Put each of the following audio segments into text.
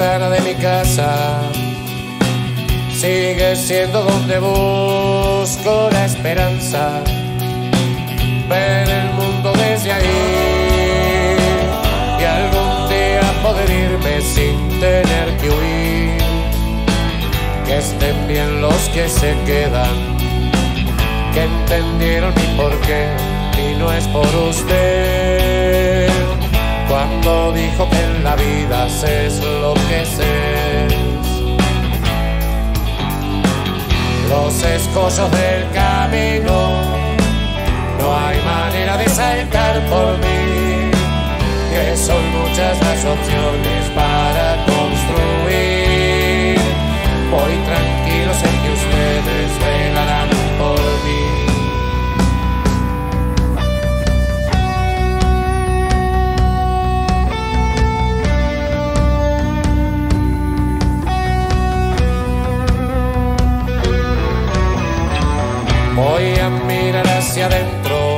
ventana de mi casa sigue siendo donde busco la esperanza, ver el mundo desde ahí y algún día poder irme sin tener que huir. Que estén bien los que se quedan, que entendieron mi porqué y no es por usted. Cuando dijo que en la vida haces lo que sé, los escollos del camino, no hay manera de saltar por mí, que son muchas las opciones para construir. Voy tranquilo, sé que ustedes velarán por mí. Voy a mirar hacia adentro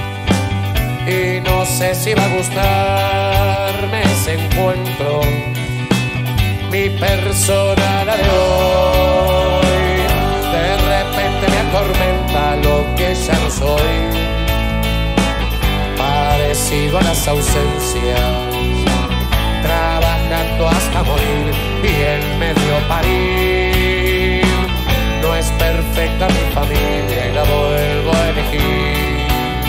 y no sé si va a gustarme ese encuentro. Mi persona, la de hoy, de repente me atormenta lo que ya no soy, parecido a las ausencias, trabajando hasta morir y en medio parir. No es perfecta mi familia y la vuelvo a elegir.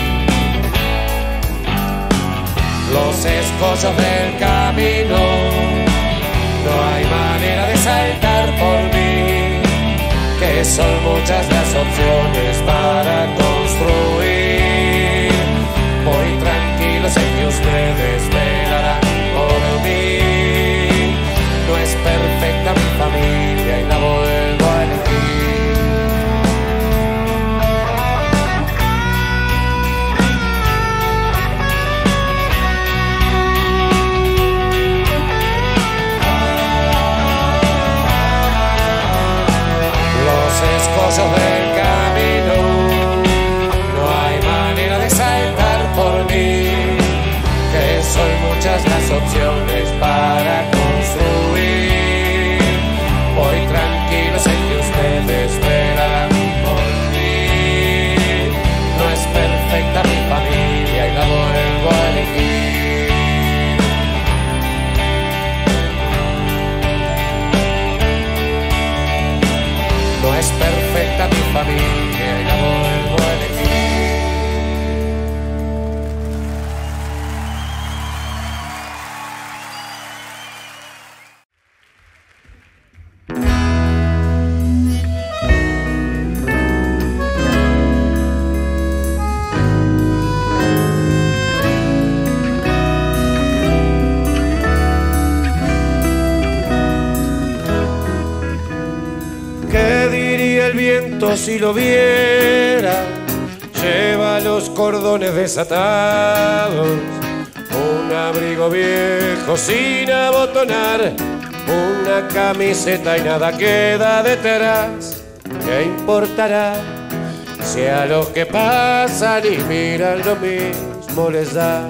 Los escollos del camino, no hay manera de saltar por mí, que son muchas las opciones para construir. Voy tranquilo, sé que ustedes velarán por mí. No es perfecta mi familia y la vuelvo a elegir. Escollos del camino, no hay manera de saltar por mí, que son muchas las opciones para construir. Voy tranquilo, sé que ustedes velarán por mí. No es perfecta mi familia y la vuelvo a elegir. No es perfecta mi familia y la vuelvo a elegir. Si lo viera, lleva los cordones desatados, un abrigo viejo sin abotonar, una camiseta y nada queda detrás. ¿Qué importará si a los que pasan y miran lo mismo les da?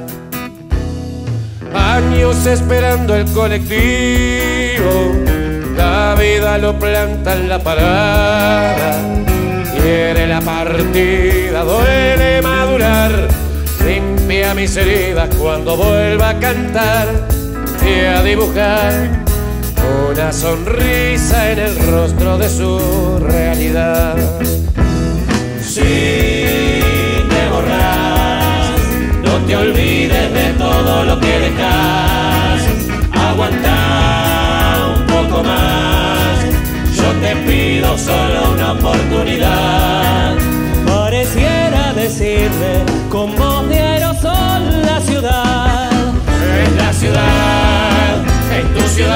Años esperando el colectivo, la vida lo planta en la parada. Quiere la partida, duele madurar, limpia mis heridas cuando vuelva a cantar y a dibujar una sonrisa en el rostro de su realidad. Si te borras, no te olvides de todo lo que dejas, aguanta un poco más, yo te pido solo una oportunidad. Pareciera decirle con voz de aerosol la ciudad. Es la ciudad, es tu ciudad,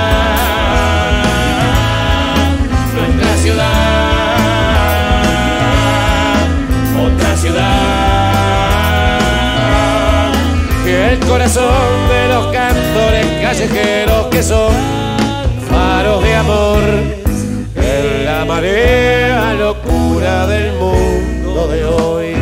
nuestra ciudad, otra ciudad. Y el corazón de los cantores callejeros que son faros de amor en la marea locura del mundo de hoy.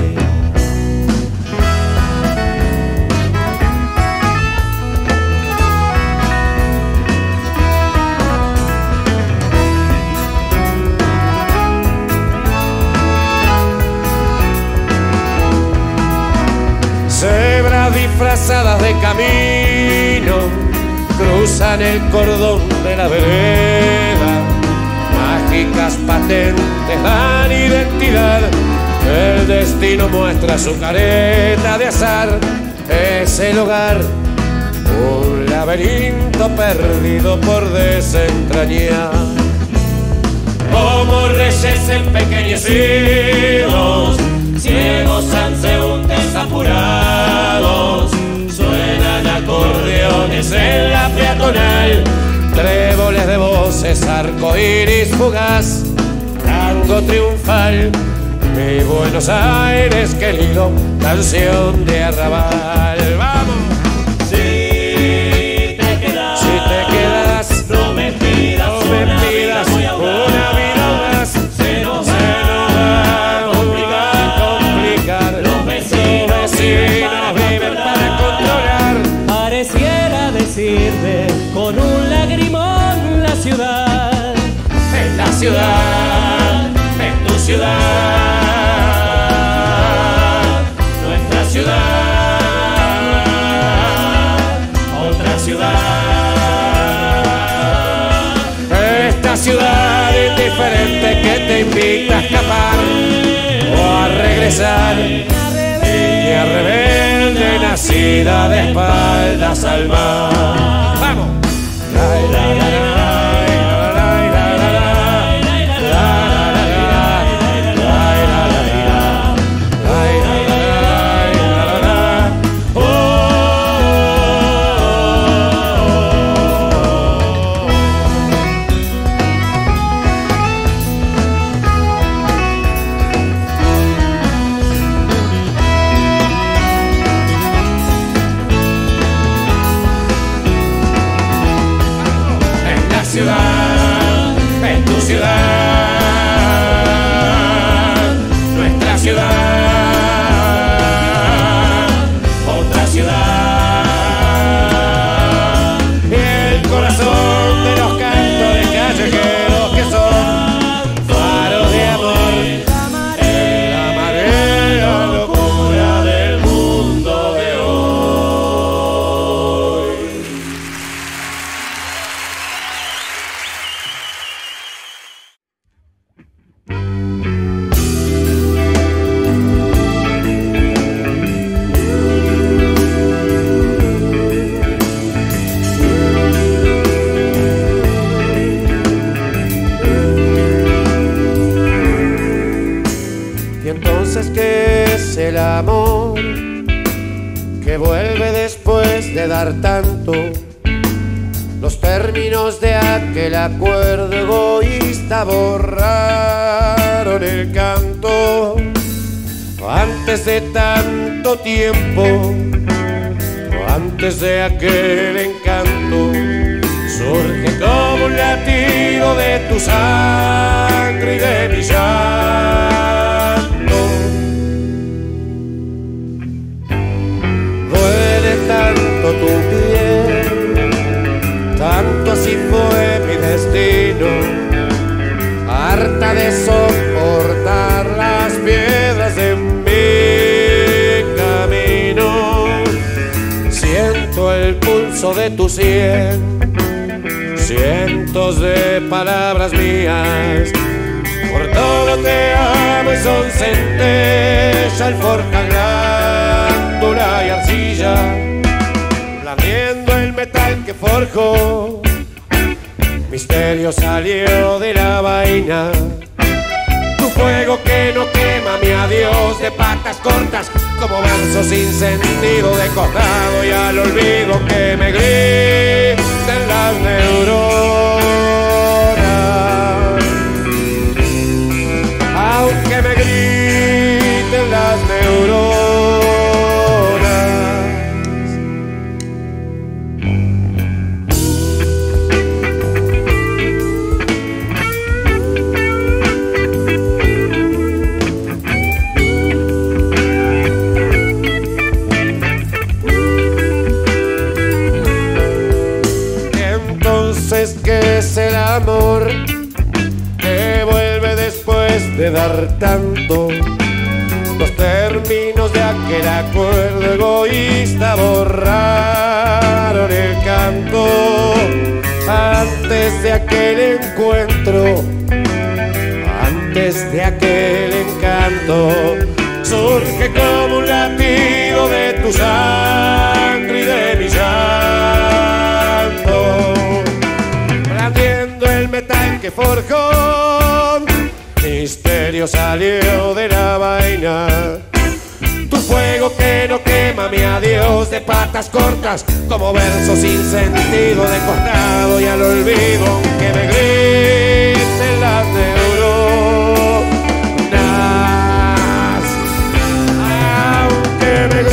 disfrazadas de camino cruzan el cordón de la vereda. Mágicas patentes dan identidad. El destino muestra su careta de azar. Es el hogar, un laberinto perdido por desentrañar. Como reyes empequeñecidos, ciegos transeúntes apurados, suenan acordeones en la peatonal, tréboles de voces, arcoíris fugaz, tango triunfal. Mi Buenos Aires querido, canción de arrabal. ¡Vamos! Si te quedas, no me pidas una vida más. Se nos va a complicar. Los vecinos viven para controlar. Pareciera decirte con un lagrimón la ciudad. Es la ciudad, es tu ciudad. Esta ciudad indiferente que te invita a escapar o a regresar, niña rebelde nacida de espaldas al mar. ¡Vamos! Es tu ciudad, nuestra ciudad, otra ciudad. Y el corazón de los cantores callejeros que son faros de amor en la marea locura del mundo de hoy. ¿Qué es el amor que vuelve después de dar tanto? Los términos de aquel acuerdo egoísta borraron el canto. Antes de tanto tiempo, antes de aquel encanto, surge como un latido de tu sangre y de mi llanto. Tanto tu piel, tanto así fue mi destino, harta de soportar las piedras de mi camino. Siento el pulso de tu sien, cientos de palabras mías, por todo te amo y son centella, alforja, glándula y arcilla, lamiendo el metal que forjó. Misterio salió de la vaina, tu fuego que no quema mi adiós de patas cortas, como verso sin sentido de costado, y al olvido que me griten las neuronas, aunque me griten las neuronas. ¿Qué es el amor que vuelve después de dar tanto? Los términos de aquel acuerdo egoísta borraron el canto. Antes de aquel encuentro, antes de aquel encanto, surge como un latido de tu sangre y de mi llanto, blandiendo el metal que forjó. Misterio salió de la vaina, tu fuego que no quema mi adiós de patas cortas, como verso sin sentido de costado y al olvido, aunque me griten las neuronas, aunque me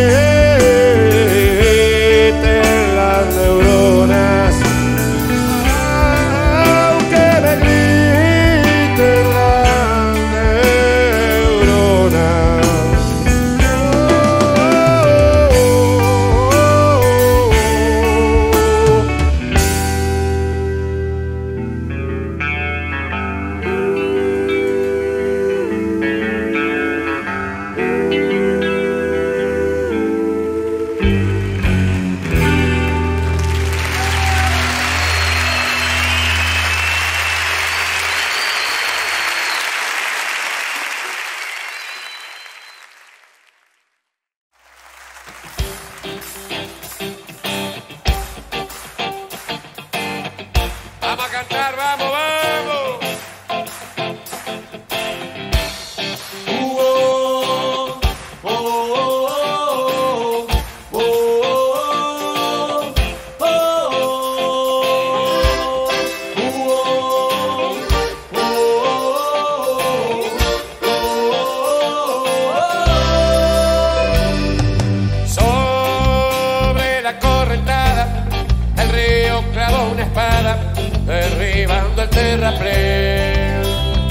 griten las neuronas, aunque me griten las neuronas. Vamos a cantar, vamos, vamos. Sobre la correntada, el río clavó una espada, derribando el terraplén.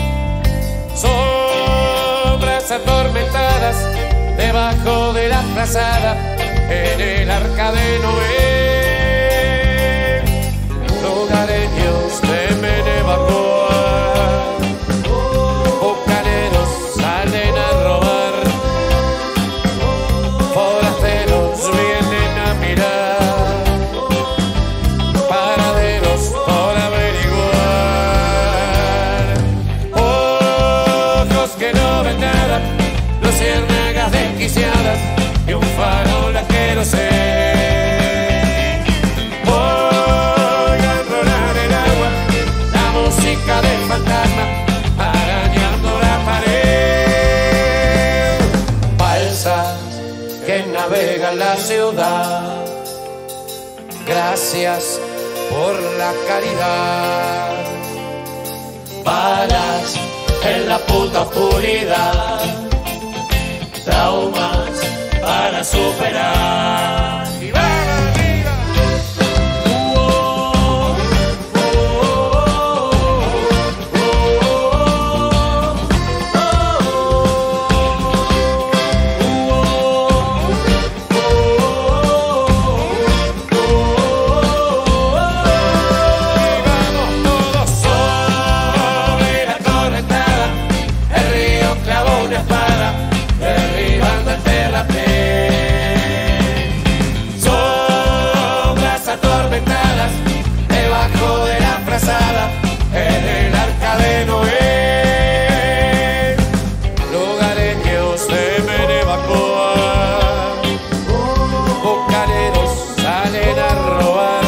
Sombras atormentadas debajo de la frazada, en el arca de Noé. Lugareños temen evacuar, bucaneros salen a robar, forasteros vienen a mirar, paraderos por averiguar, ojos que no ven nada, luciérnagas desquiciadas y un farol que no sé. Oigan rolar el agua, la música del fantasma arañando la pared. Balsas que navegan la ciudad, gracias por la caridad. Balas en la puta oscuridad, traumas para superar. Y va la vida. En el arca de Noé, lugareños temen evacuar, bucaneros salen a robar,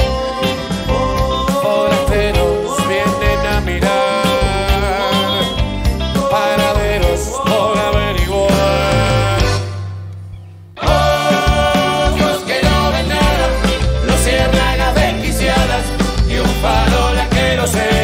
forasteros vienen a mirar, paraderos por averiguar, ojos que no ven nada, luciérnagas desquiciadas y un farol que no sé.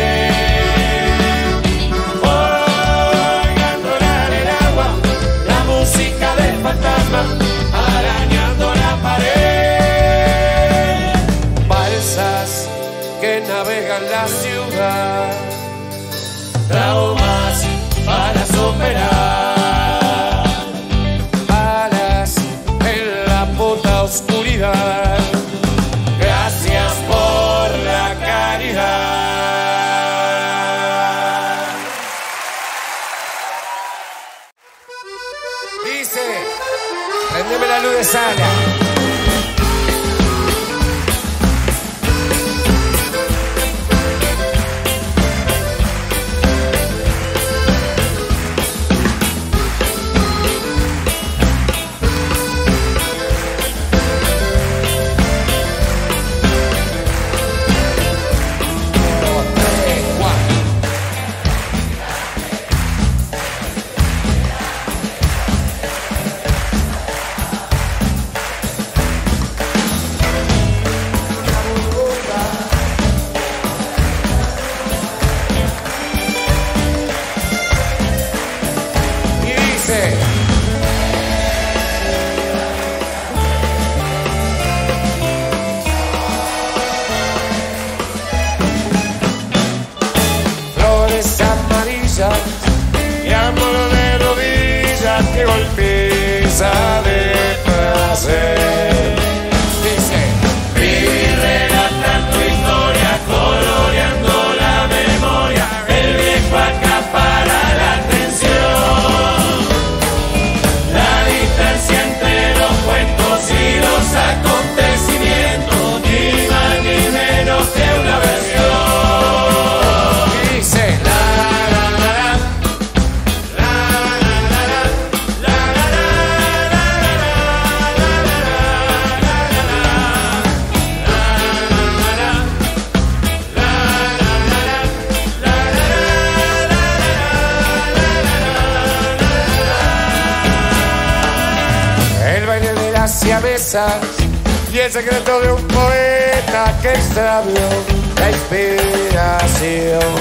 Oigan rolar el agua, la música del fantasma arañando la pared. Balsas que navegan la ciudad, traumas para superar. Balas en la puta oscuridad, gracias por la caridad. rompecabezas y el secreto de un poeta que extravió la inspiración.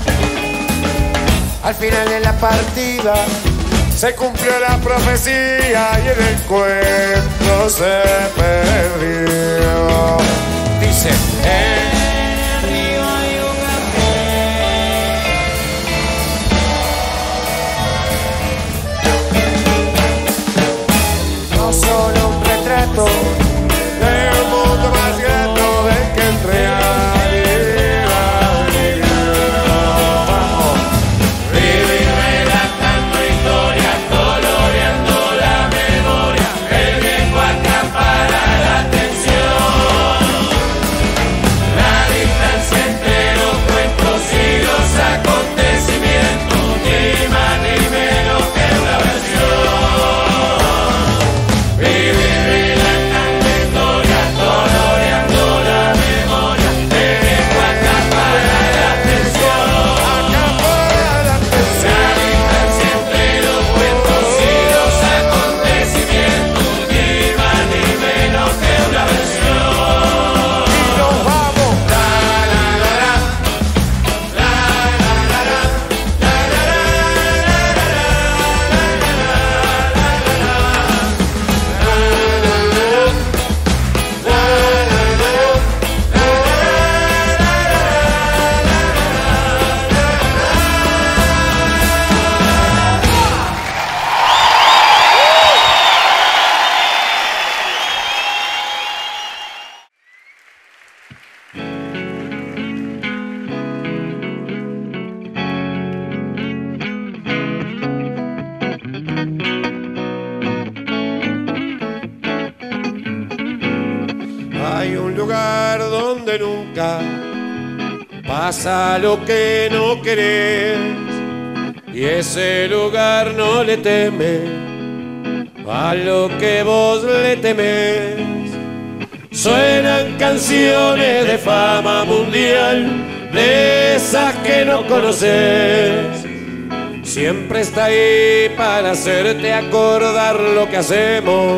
Al final de la partida se cumplió la profecía y el encuentro se perdió. Dice, no solo un retrato de un mundo más grato del que en realidad vamos. Vivir relatando historias, coloreando la memoria, el viejo acapara la atención. La distancia entre los cuentos y los acontecimientos, ni más ni menos que una versión. Vivir relatando historias, coloreando la memoria, el viejo acapara la atención. La distancia entre los cuentos y los acontecimientos, ni más ni menos que una versión. Y nos vamos. Hay un lugar donde nunca pasa lo que no querés, y ese lugar no le teme a lo que vos le temés. Suenan canciones de fama mundial, de esas que no conoces. Siempre está ahí para hacerte acordar lo que hacemos,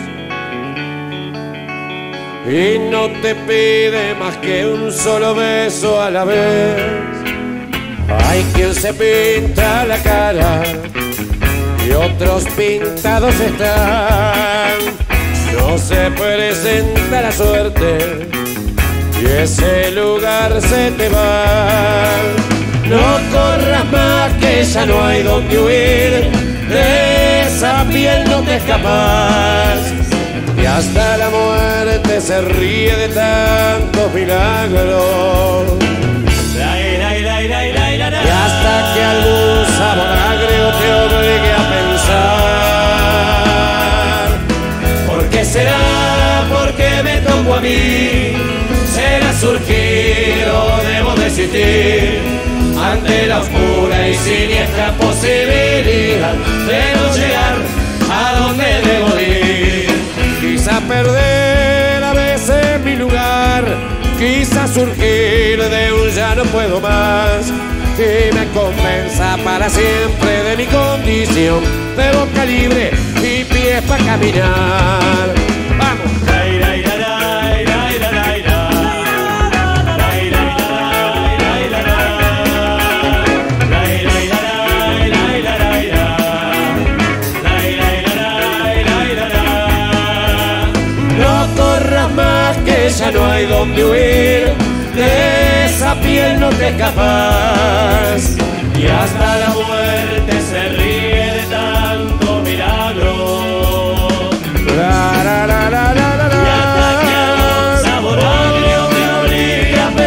y no te pide más que un solo beso a la vez. Hay quien se pinta la cara y otros pintados están. No se presenta la suerte y ese lugar se te va. No corras más que ya no hay donde huir, de esa piel no te escapas. Y hasta la muerte se ríe de tantos milagros. Y hasta que algún sabor agrio te obligue a pensar. ¿Por qué será? ¿Por qué me tocó a mí? ¿Será surgir o debo desistir ante la oscura y siniestra posibilidad de no llegar a donde debo ir? Quizá perder a veces mi lugar, quizá surgir de un ya no puedo más, y me convenza para siempre de mi condición de boca libre y pies para caminar. ¡Vamos! Ya no hay donde huir, de esa piel no te escapas. Y hasta la muerte se ríe de tanto milagro. Y hasta que algún sabor agrio me obligue a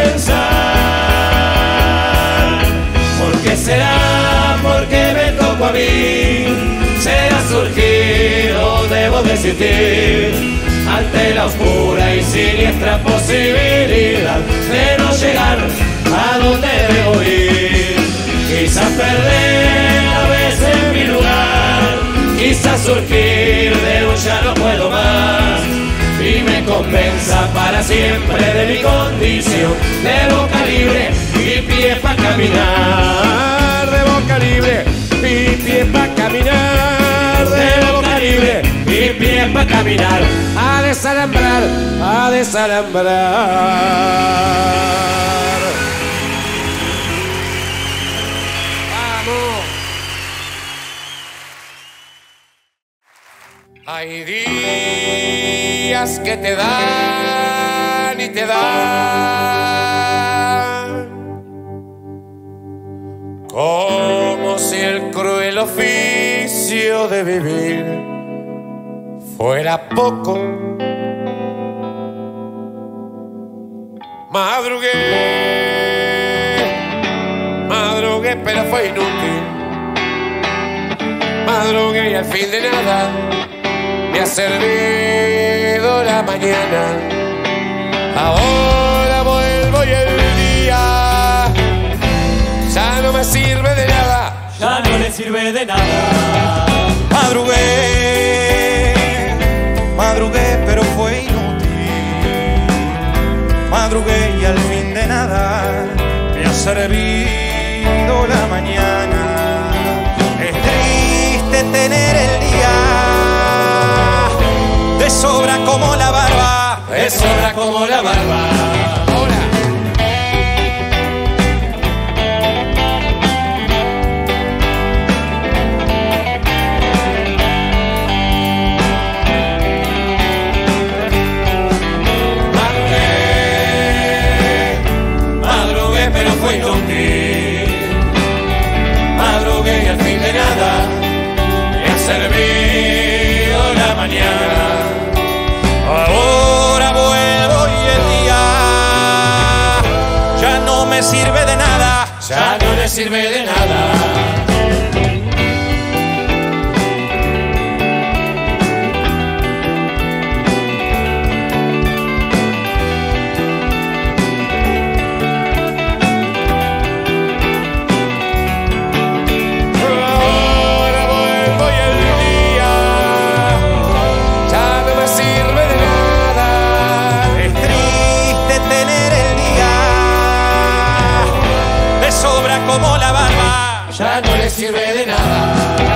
pensar. ¿Por qué será? ¿Por qué me tocó a mí? ¿Será surgir o debo desistir ante la oscura y siniestra posibilidad de no llegar a donde debo ir? Quizás perder a veces mi lugar, quizás surgir de un ya no puedo más, y me convenza para siempre de mi condición de boca libre y pie para caminar. De boca libre y pie para caminar. De boca libre y pies para caminar. A desalambrar, a desalambrar. ¡Vamos! Hay días que te dan y te dan, como si el cruel oficio de vivir fuera poco. Madrugué, pero fue inútil. Madrugué y al fin de nada me ha servido la mañana. Ahora vuelvo y el día ya no me sirve de nada. Ya no le sirve de nada. Madrugué, pero fue inútil. Madrugué y al fin de nada me ha servido la mañana. Es triste tener el día de sobra como la barba, de sobra como la barba. Ahora. Pero fue inútil. Madrugué y al fin de nada me ha servido la mañana. ahora vuelvo y el día ya no me sirve de nada. Ya no le sirve de nada. Como la barba, ya no le sirve de nada.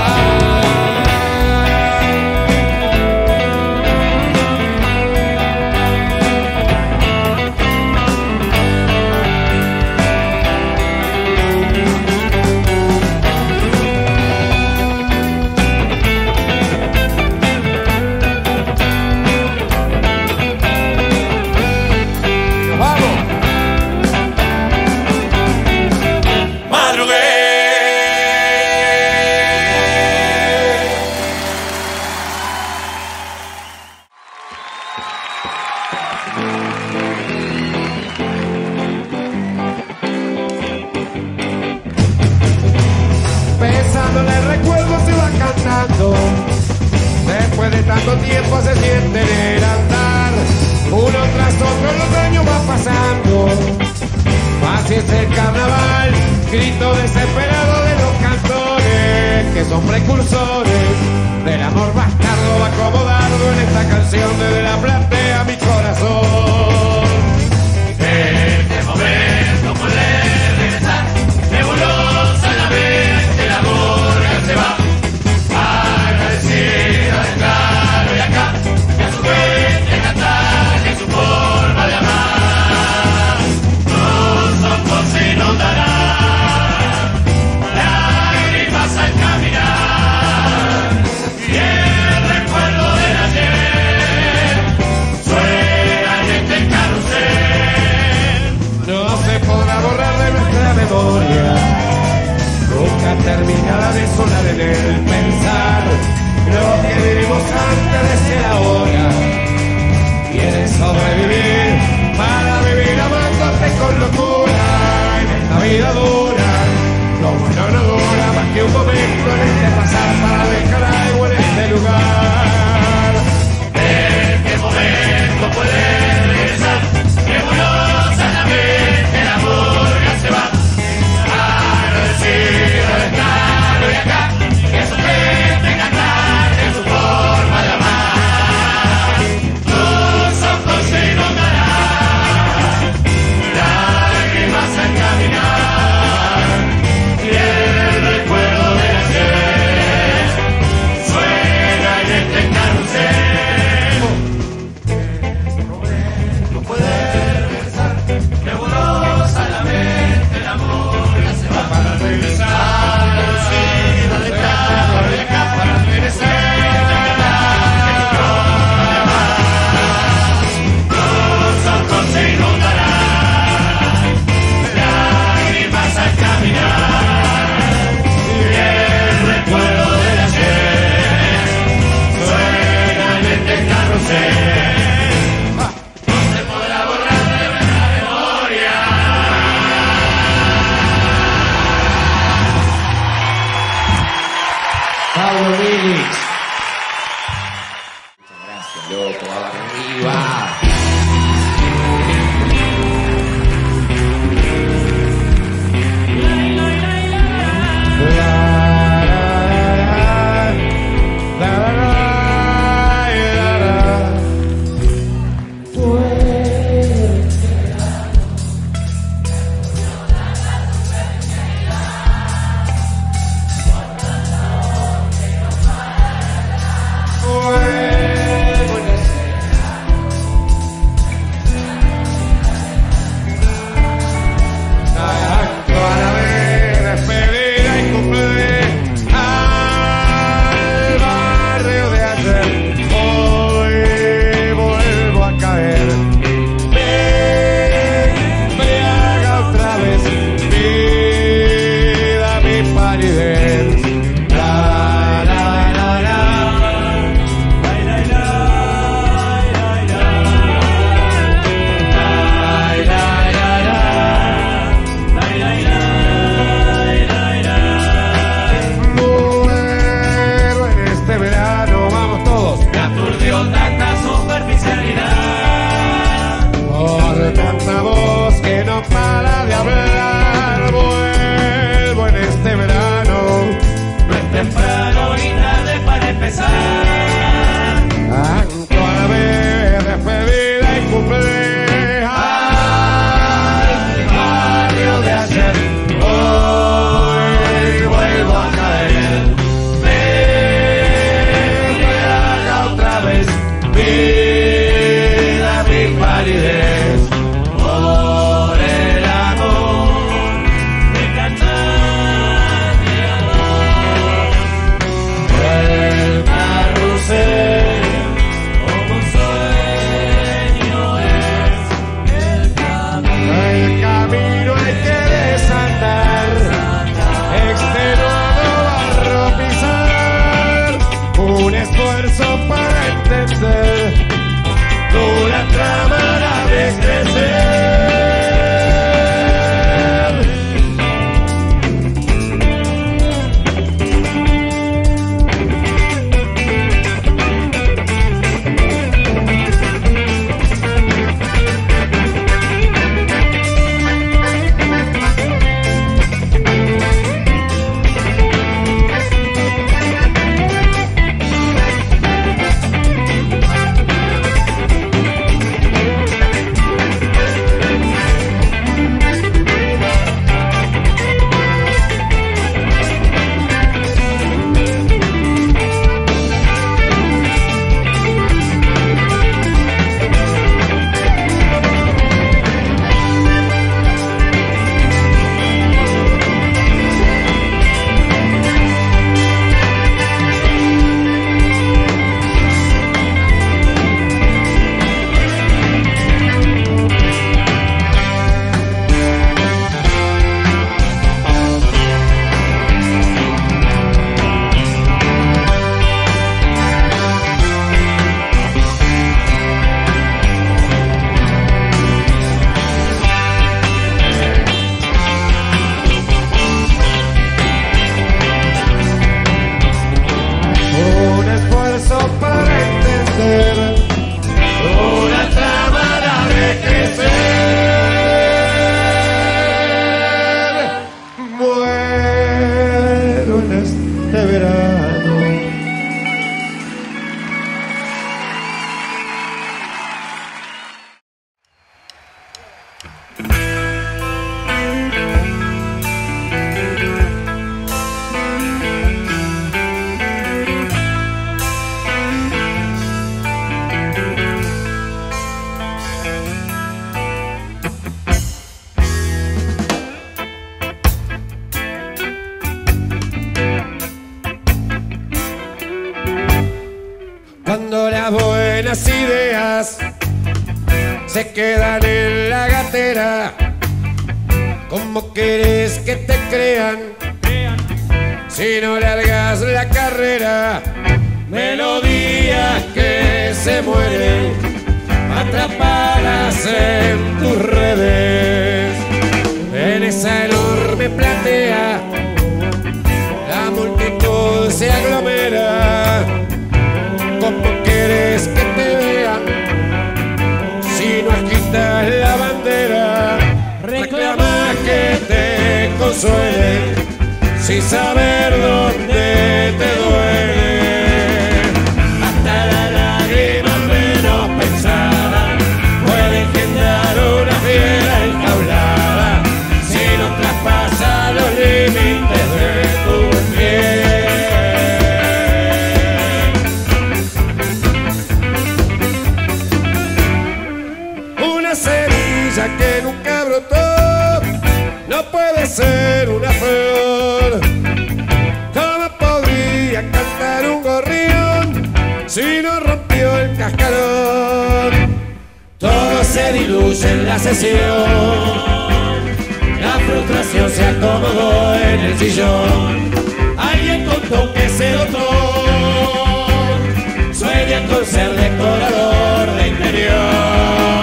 Pensándole recuerdos y va cantando. Después de tanto tiempo se siente en el andar. Uno tras otro los años van pasando. Así es el carnaval, grito desesperado de los cantores que son precursores del amor bastardo. Va como dardo en esta canción desde la platea mi corazón. Este momento puede regresar, nebulosa en la mente, la gorra se va, agradecida de estar hoy acá, y a su vez de cantar en su forma de amar. Los ojos se inundarán, lágrimas al caminar, y el recuerdo del ayer para de hablar, vuelvo en este verano. No es temprano ni tarde para empezar. Canto a la vez despedida y cumpleaños al barrio de ayer. Hoy vuelvo a caer, me haga otra vez vida mi palidez. Por el amor de cantar de amor. El carrusel Como un sueño es el camino. el camino hay que desandar, extenuado barro pisar, un esfuerzo para entender, dura trama la de crecer. Un esfuerzo para entender, una trama de crecer. Muero en este verano. Cuando las buenas ideas se quedan en la gatera, ¿cómo querés que te crean si no largas la carrera? Melodías que se mueren atrapadas en tus redes. En esa enorme platea la multitud se aglomera. ¿Cómo quieres que te vean si no agitas la bandera? Reclama que te consuelen sin saber dónde te duele. Hasta la lágrima menos pensada puede engendrar una fiera enjaulada si no traspasa los límites de tu piel. Semilla que nunca brotó no puede ser una flor. ¿Cómo podría cantar un gorrión si no rompió el cascarón? Todo se diluye en la sesión, la frustración se acomodó en el sillón. Alguien contó que ese doctor sueña con ser decorador de interior.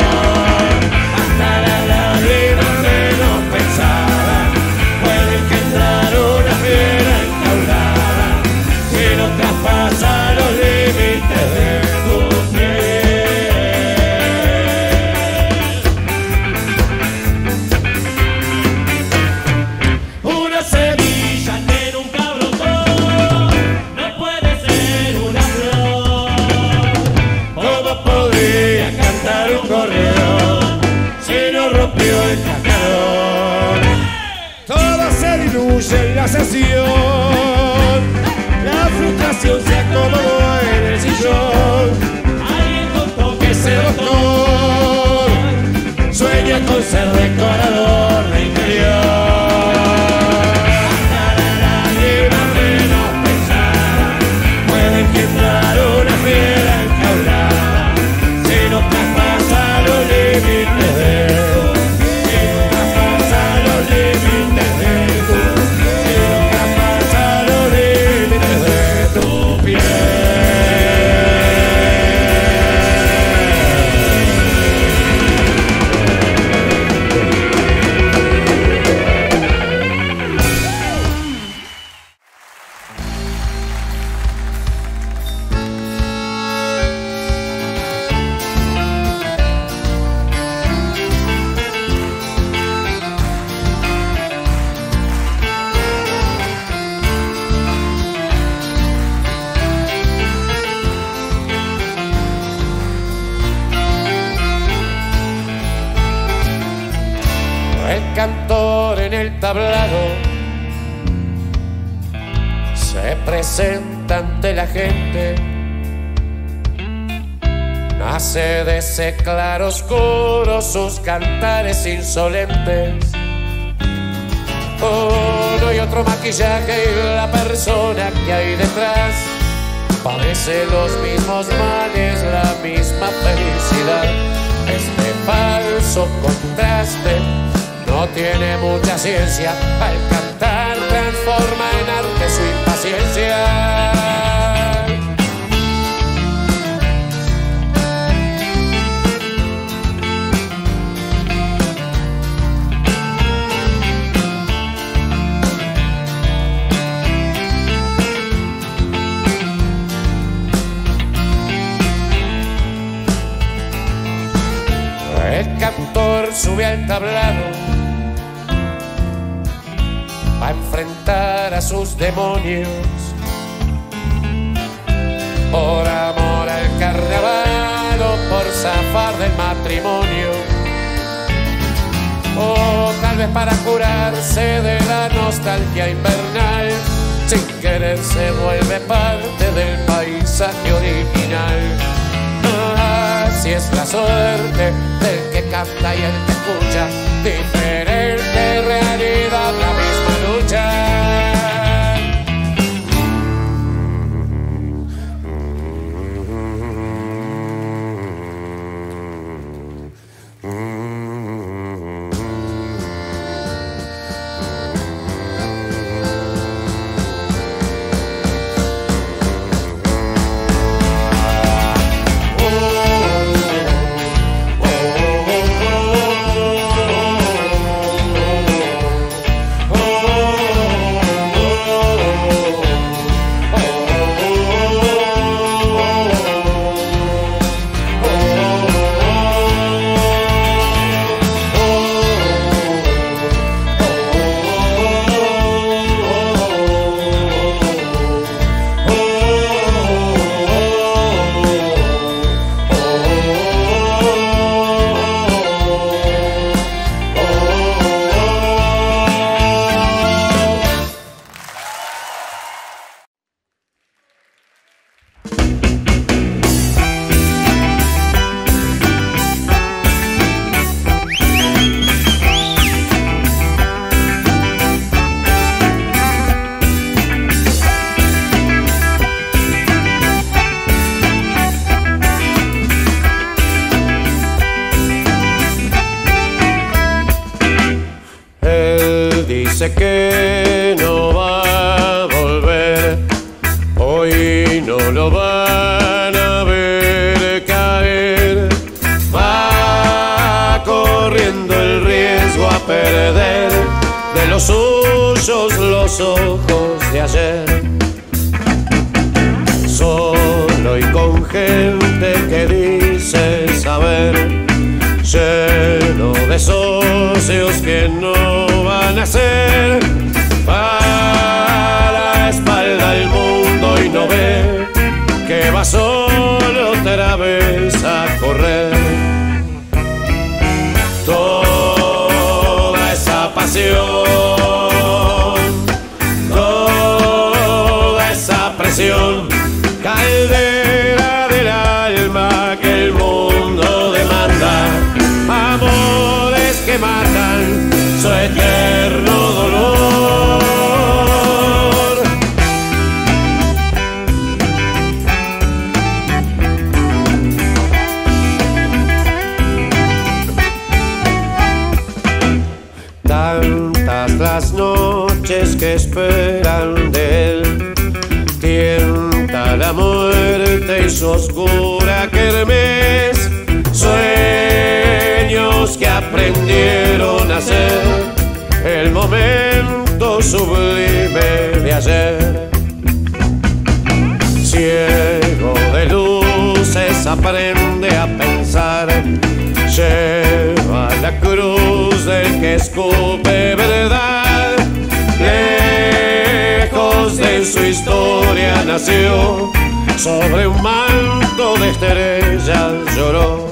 Traspasa los límites de tu piel. subió el cascarón. Todo se diluye en la sesión. La frustración se acomodó en el sillón. Alguien contó que ese doctor sueña con ser decorador de interior. Hasta la lágrima menos pensada puede engendrar una fiera enjaulada si no traspasa los límites de tu, si no traspasa los límites de tu, si no traspasa los límites de tu piel. El cantor en el tablado se presenta ante la gente. Nace de ese claro oscuro sus cantares insolentes. Uno y otro maquillaje y la persona que hay detrás padece los mismos males, la misma felicidad. Este falso contraste no tiene mucha ciencia. Al cantar transforma en arte su impaciencia. El cantor sube al tablado, va a enfrentar a sus demonios. Por amor al carnaval o por zafar del matrimonio, o tal vez para curarse de la nostalgia invernal. Sin querer se vuelve parte del paisaje original. Así es la suerte del que canta y el que escucha. Diferente realidad, la misma lucha. Dice que no va a volver, hoy no lo van a ver caer. Va corriendo el riesgo a perder de los suyos los ojos de ayer. Solo y con gente que dice saber, lleno de socios que no van a ser. Para la espalda el mundo y no ve que va solo otra vez a correr. Todo matan su eterno dolor. Tantas las noches que esperan de él, tienta la muerte y su oscura kermés, sueños que aprendieron a ser el momento sublime de ayer. Ciego de luces aprende a pensar, lleva la cruz del que escupe verdad. Lejos de su historia nació, sobre un manto de estrellas lloró.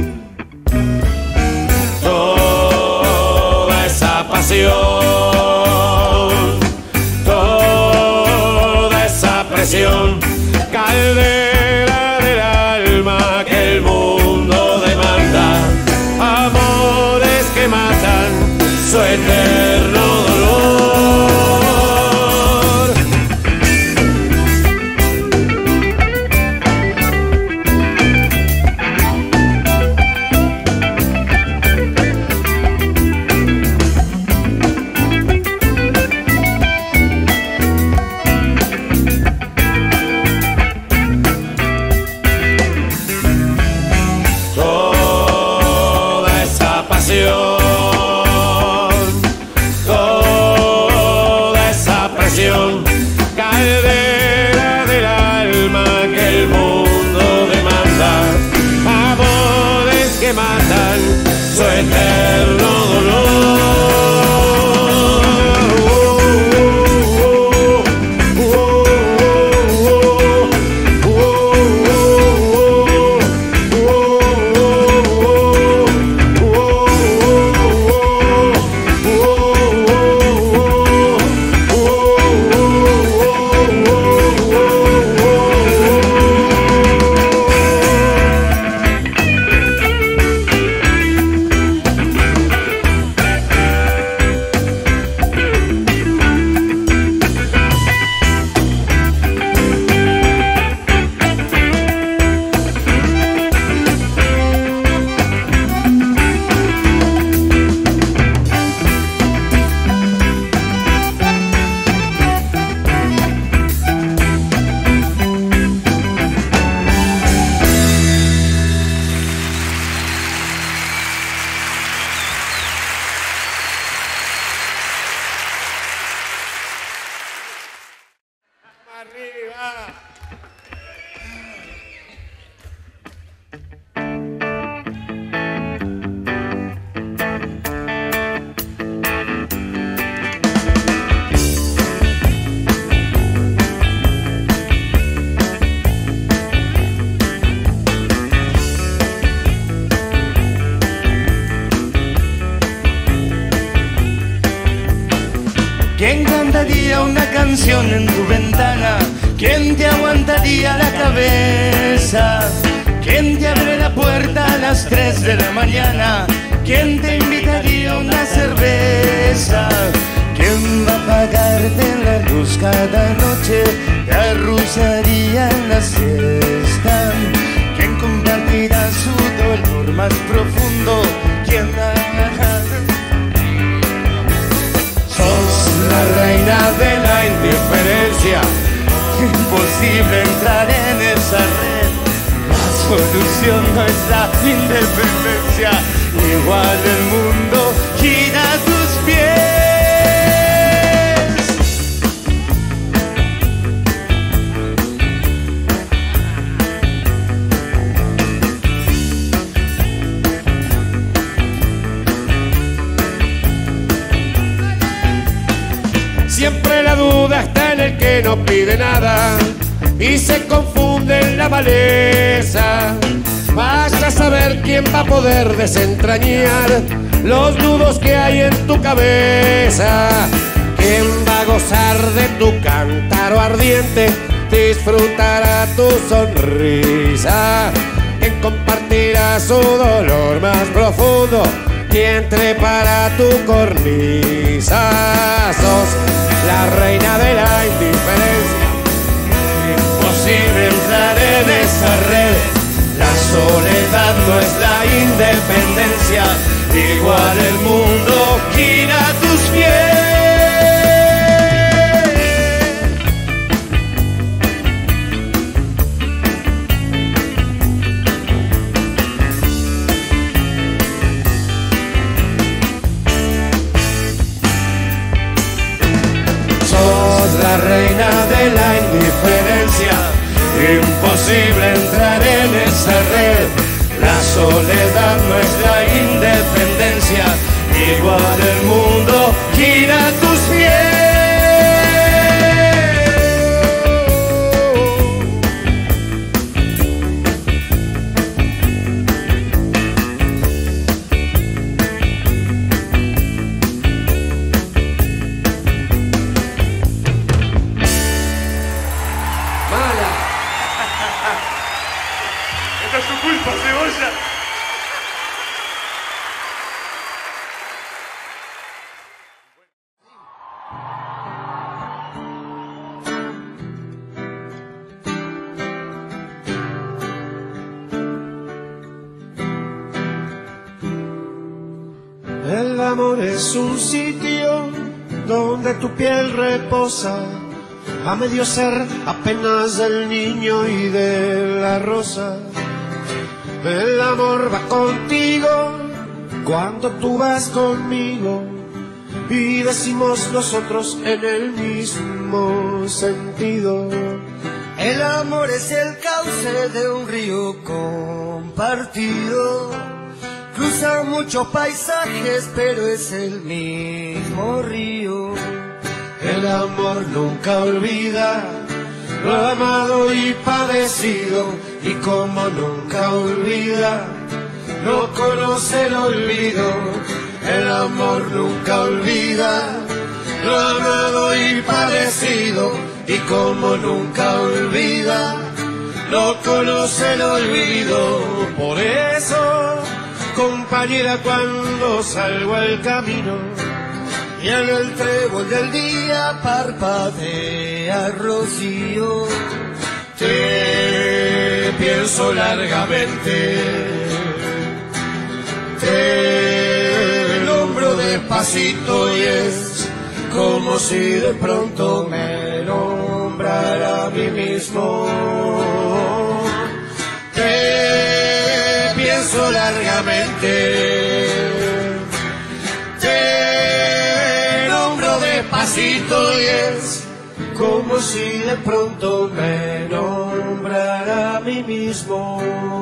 Toda esa pasión, toda esa presión, caldera del alma que el mundo demanda, amores que matan su eterno dolor. Toda esa pasión, toda esa presión, caldera del alma que el mundo demanda, amores que matan su eterno dolor. Arriba. ¿Quién cantaría una canción en tu ventana? ¿Quién te aguantaría la cabeza? ¿Quién te abre la puerta a las 3 de la mañana? ¿Quién te invitaría a una cerveza? ¿Quién va a pagarte la luz cada noche? ¿Te arrullaría en la siesta? ¿Quién compartirá su dolor más profundo? ¿Quién Sos la reina de la indiferencia. imposible entrar en esa red? La solución no es la independencia. Igual el mundo gira a tus pies. Siempre la duda está en el que no pide nada y se confunde en la maleza. Vas a saber quién va a poder desentrañar los nudos que hay en tu cabeza. ¿Quién va a gozar de tu cántaro ardiente? Disfrutará tu sonrisa. ¿Quién compartirá su dolor más profundo? quien trepara tu cornisa. Sos la reina de la indiferencia. Imposible entrar en esa red. La soledad no es la independencia. Igual el mundo gira a tus pies. La reina de la indiferencia, imposible entrar en esa red. La soledad no es la independencia, igual el mundo gira a tus pies. Esta es tu culpa, Cebolla. El amor es un sitio donde tu piel reposa, a medio ser apenas del niño y de la rosa. El amor va contigo cuando tú vas conmigo, y decimos nosotros en el mismo sentido. El amor es el cauce de un río compartido. Cruza muchos paisajes, pero es el mismo río. El amor nunca olvida lo amado y padecido, y como nunca olvida, no conoce el olvido. El amor nunca olvida lo amado y padecido, y como nunca olvida, no conoce el olvido. Por eso, compañera, cuando salgo al camino Y en el trébol del día parpadea rocío, te pienso largamente, te nombro despacito, y es como si de pronto me nombrara a mí mismo. Te pienso largamente, te nombro despacito, y es como si de pronto me nombrara a mí mismo.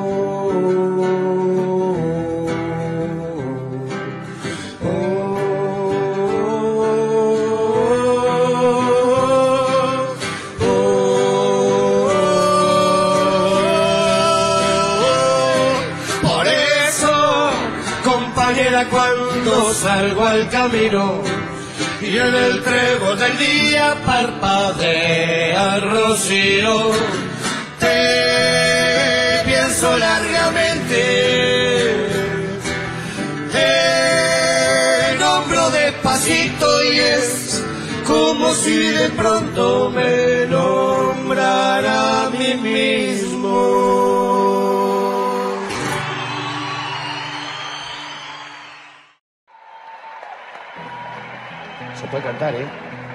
Por eso, compañera, cuando salgo al camino y en el trébol del día parpadea rocío, te pienso largamente, te nombro despacito, y es como si de pronto me nombrara a mí mismo. Se puede cantar, ¿eh?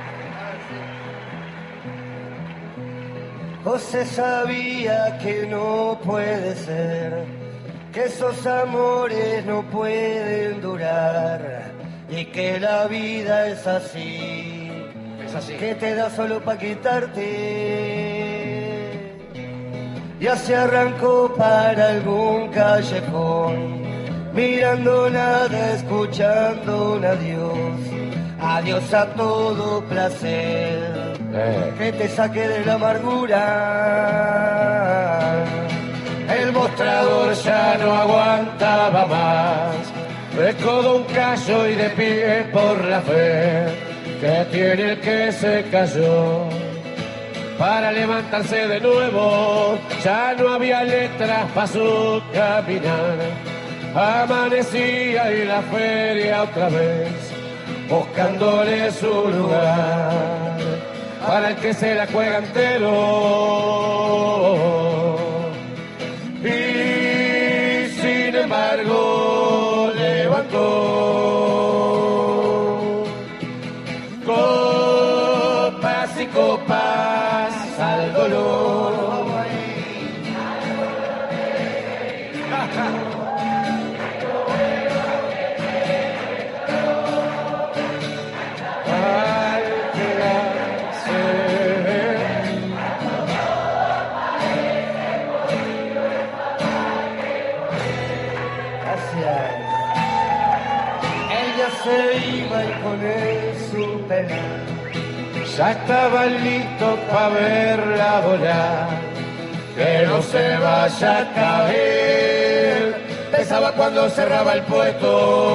José sabía que no puede ser, que esos amores no pueden durar, y que la vida es así, que te da solo pa' quitarte. Ya se arrancó para algún callejón, mirando nada, escuchando un adiós. Adiós a todo placer, que te saque de la amargura. El mostrador ya no aguantaba más, de codo un callo y de pie por la fe que tiene el que se cayó. Para levantarse de nuevo ya no había letras para su caminar, Amanecía y la feria otra vez, buscándole su lugar, para el que se la juega entero. Y sin embargo levantó copas y copas al dolor. Se iba y con él su pena. Ya estaban listos para verla volar, que no se vaya a caer. Pesaba cuando cerraba el puesto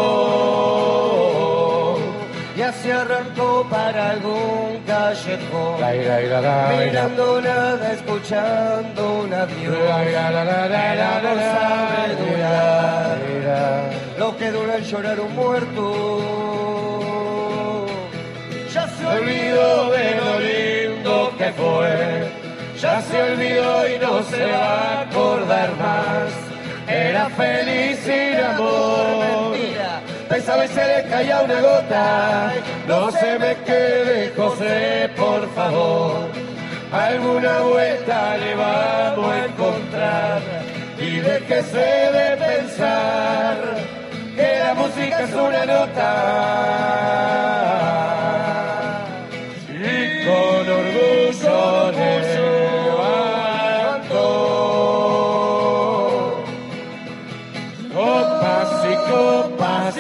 y así arrancó para algún callejón, mirando nada, escuchando un avión. El amor sabe durar lo que dura el llorar un muerto. Ya se olvidó de lo lindo que fue, ya se olvidó y no se va a acordar más. Era feliz sin amor, pensaba y se le caía una gota. No se me quede, José, por favor, alguna vuelta le vamos a encontrar. Y déjese de pensar que la música es una nota. Y con orgullo levantó copas y copas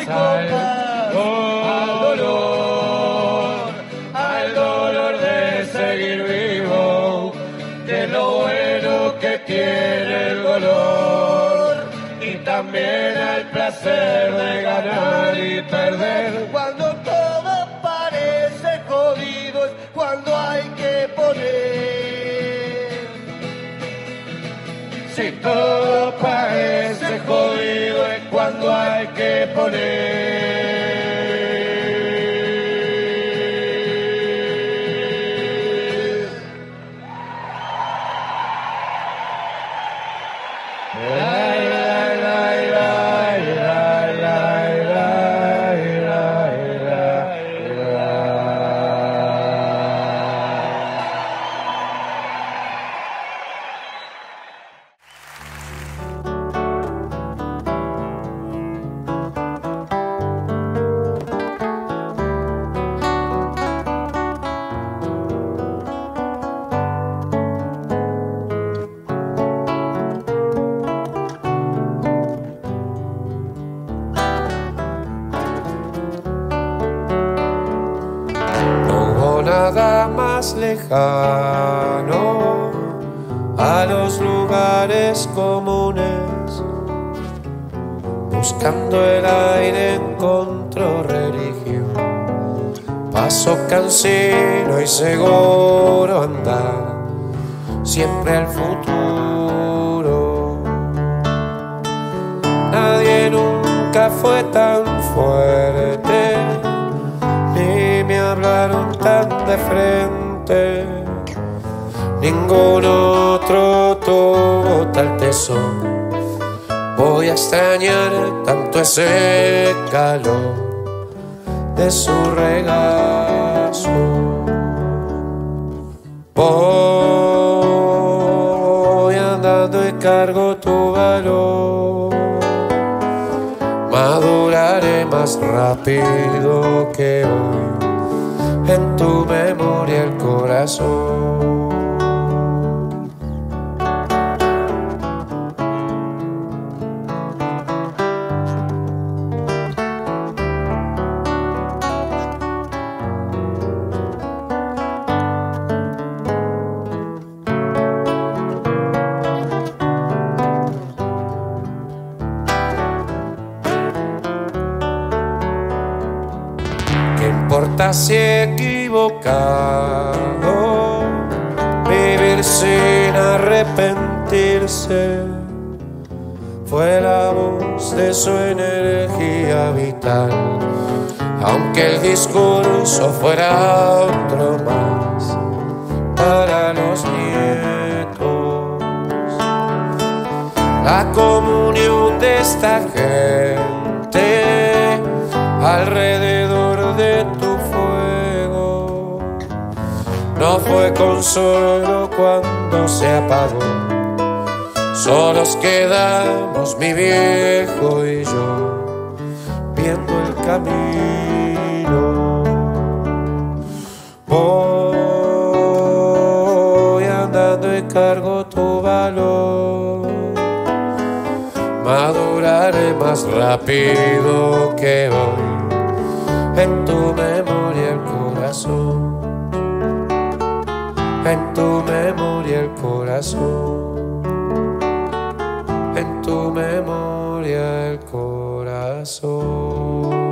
al dolor de seguir vivo, que lo bueno que tiene el dolor, y también al placer de ganar y perder. Cuando todo parece jodido es cuando hay que poner. Si todo parece jodido es cuando hay que poner. Nada más lejano a los lugares comunes, buscando el aire encontró religión, paso cansino y seguro andar siempre al futuro. Nadie nunca fue tan fuerte, ni me hablaron tan de frente, ningún otro tuvo tal tesón. Voy a extrañar tanto ese calor de su regazo. Voy andando y cargo tu valor, maduraré más rápido que hoy en tu memoria el corazón. ¿Qué importa si equivocado? Vivir sin arrepentirse fue la voz de su energía vital, aunque el discurso fuera otro más para los nietos. La comunión de esta gente alrededor de tu fuego no fue consuelo cuando se apagó. Solos quedamos mi viejo y yo viendo el camino. Voy andando y cargo tu valor. Maduraré más rápido que hoy. En tu memoria el corazón. En tu memoria el corazón. En tu memoria el corazón.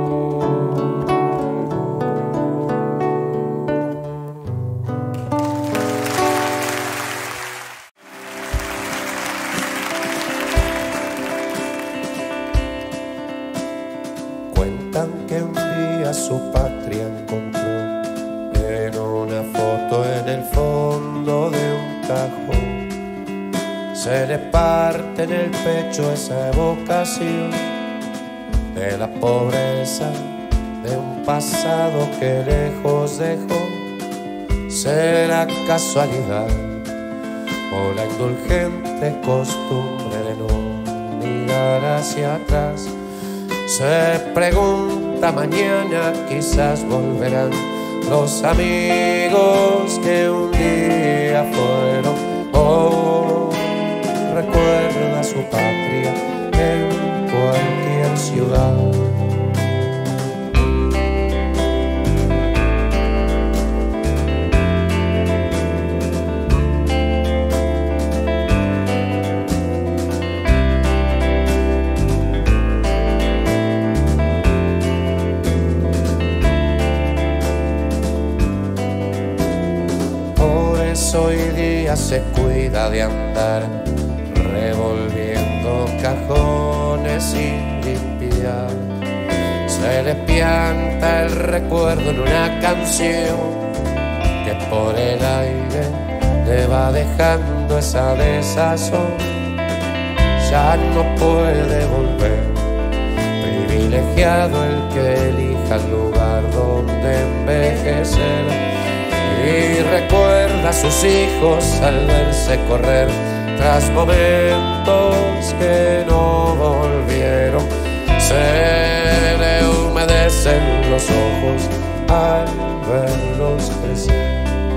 Cuentan que un día su patria encontró en una foto en el fondo de un cajón. Se le parte en el pecho esa evocación de la pobreza de un pasado que lejos dejó. ¿Será casualidad o la indulgente costumbre de no mirar hacia atrás? Se pregunta mañana, quizás volverán los amigos que un día fueron. Oh, recuerda su patria en cualquier ciudad. Por eso hoy día se cuida de andar revolviendo cajones sin limpiar. Se le pianta el recuerdo en una canción que por el aire le va dejando esa desazón. Ya no puede volver, privilegiado el que elija el lugar donde envejecer. Y recuerda a sus hijos al verse correr tras momentos que no volvieron. Se le humedecen los ojos al verlos crecer.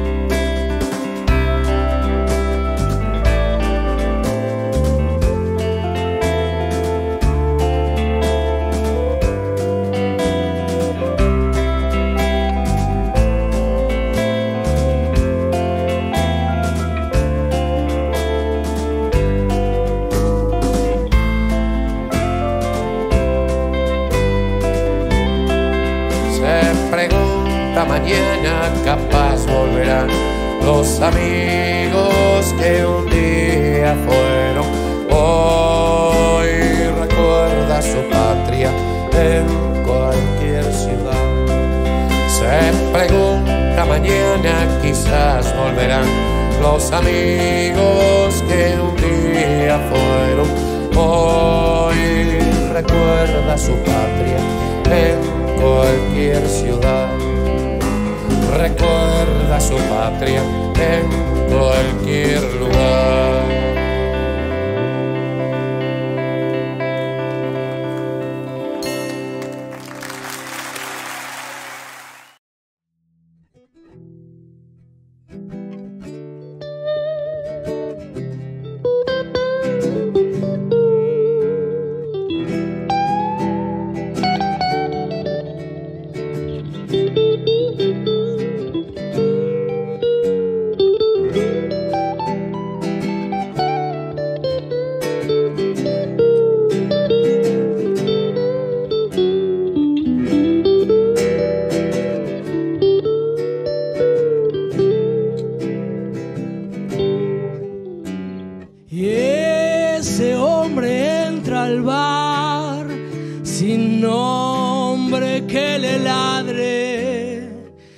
Mañana capaz volverán los amigos que un día fueron. Hoy recuerda su patria en cualquier ciudad. Se pregunta mañana, quizás volverán los amigos que un día fueron. Hoy recuerda su patria en cualquier ciudad. Recuerda su patria en cualquier lugar.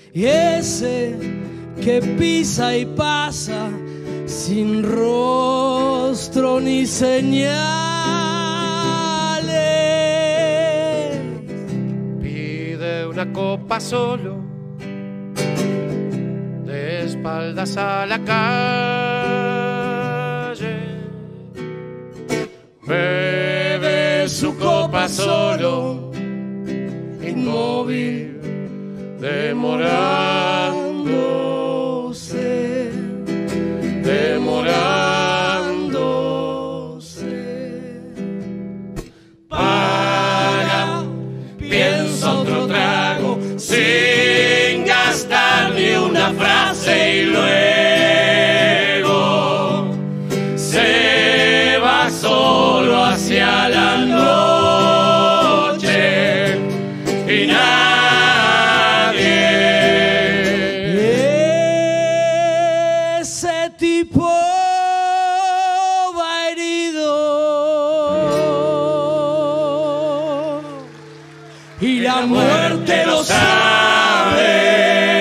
y ese que pisa y pasa sin rostro ni señales. Pide una copa solo, de espaldas a la calle. Bebe su copa solo, inmóvil, demorándose, demorándose. Paga, piensa otro trago, sin gastar ni una frase y luego se va solo hacia la noche y ese tipo va herido y la muerte lo sabe.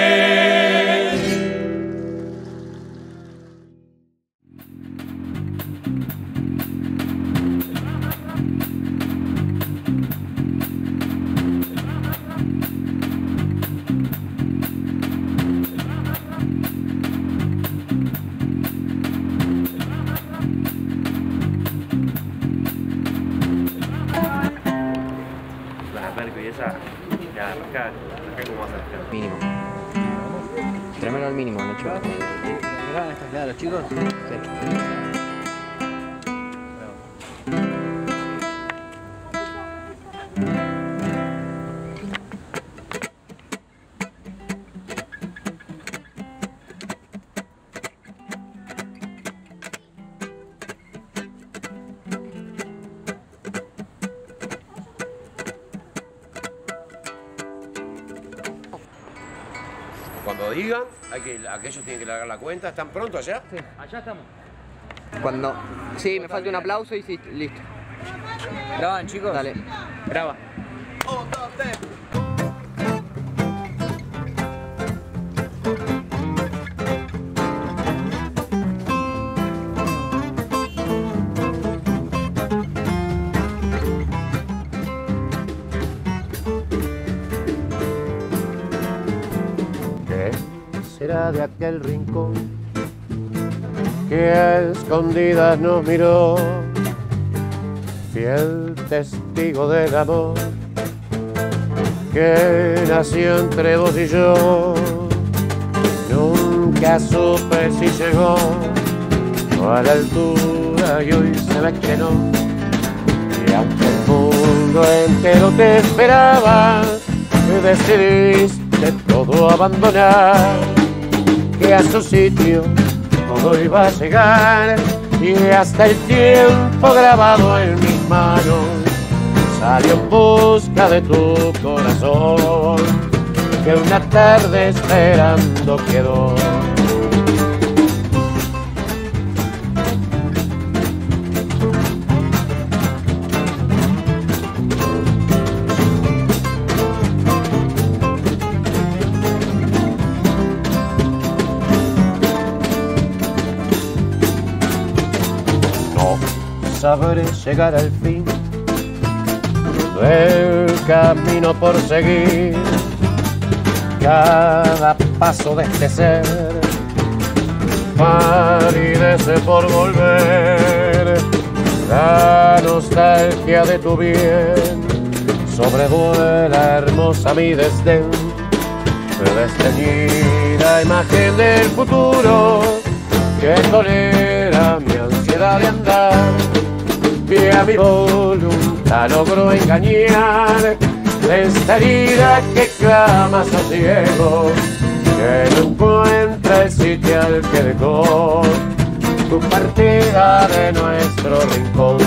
Mínimo. Tráemelo al mínimo, Nacho. Mirá, ¿está claro, chicos? Sí. Cuando digan, aquellos tienen que largar la cuenta. ¿Están pronto allá? Sí, allá estamos. Cuando... Sí, me falta un aplauso y sí, listo. ¿Graban, chicos? Dale. Graba. ¿Qué será de aquel rincón que a escondidas nos miró? Fiel testigo del amor que nació entre vos y yo. Nunca supe si llegó a la altura y hoy se ve que no. Y aunque el mundo entero te esperaba, decidiste todo abandonar, que a su sitio todo iba a llegar, y hasta el tiempo grabado en mis manos salió en busca de tu corazón, que una tarde esperando quedó. Sabré llegar al fin del camino por seguir, cada paso de este ser palidece por volver, la nostalgia de tu bien sobrevuela hermosa mi desdén, desteñida imagen del futuro que tolera mi ansiedad de andar. Y a mi voluntad logró engañar esta herida que clama sosiego, que no encuentra el sitio al que dejó tu partida de nuestro rincón.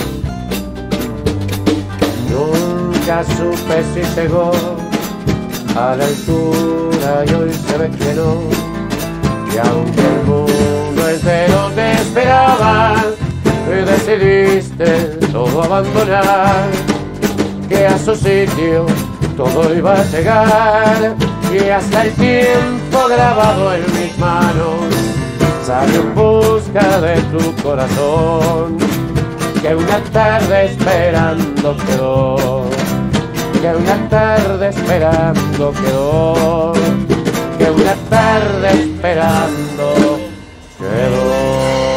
Nunca supe si llegó a la altura y hoy se ve que no. Y aunque el mundo entero te esperaba, decidiste todo abandonar, que a su sitio todo iba a llegar, y hasta el tiempo grabado en mis manos salió en busca de tu corazón, que una tarde esperando quedó, que una tarde esperando quedó, que una tarde esperando quedó.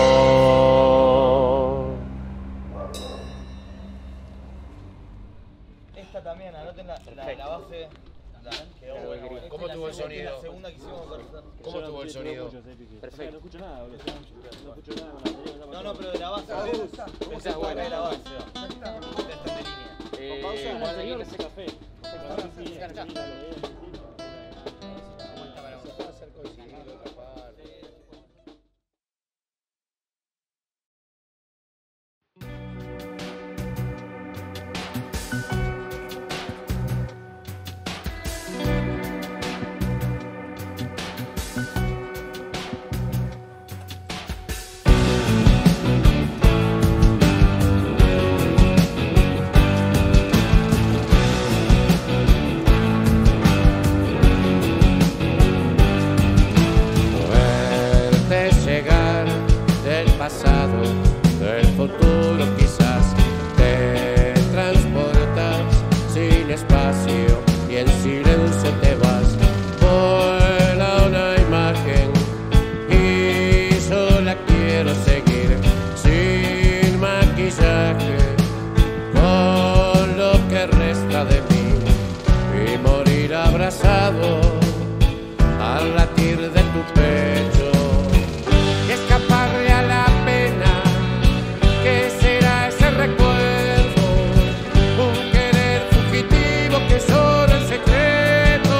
Esta también, anoten la base. ¿Cómo tuvo el sonido? La segunda que hicimos. ¿Cómo tuvo el sonido? Perfecto. No escucho nada, boludo. No escucho nada con la batería. No, pero de la base. Esa es buena. De la base. De línea. Igual hay que hacer café. Del futuro quizás te transportas sin espacio y en silencio te vas. Vuela una imagen y sola quiero seguir sin maquillaje con lo que resta de mí y morir abrazado al latir de tu pecho y escaparle a la pena que será ese recuerdo, un querer fugitivo que solo el secreto.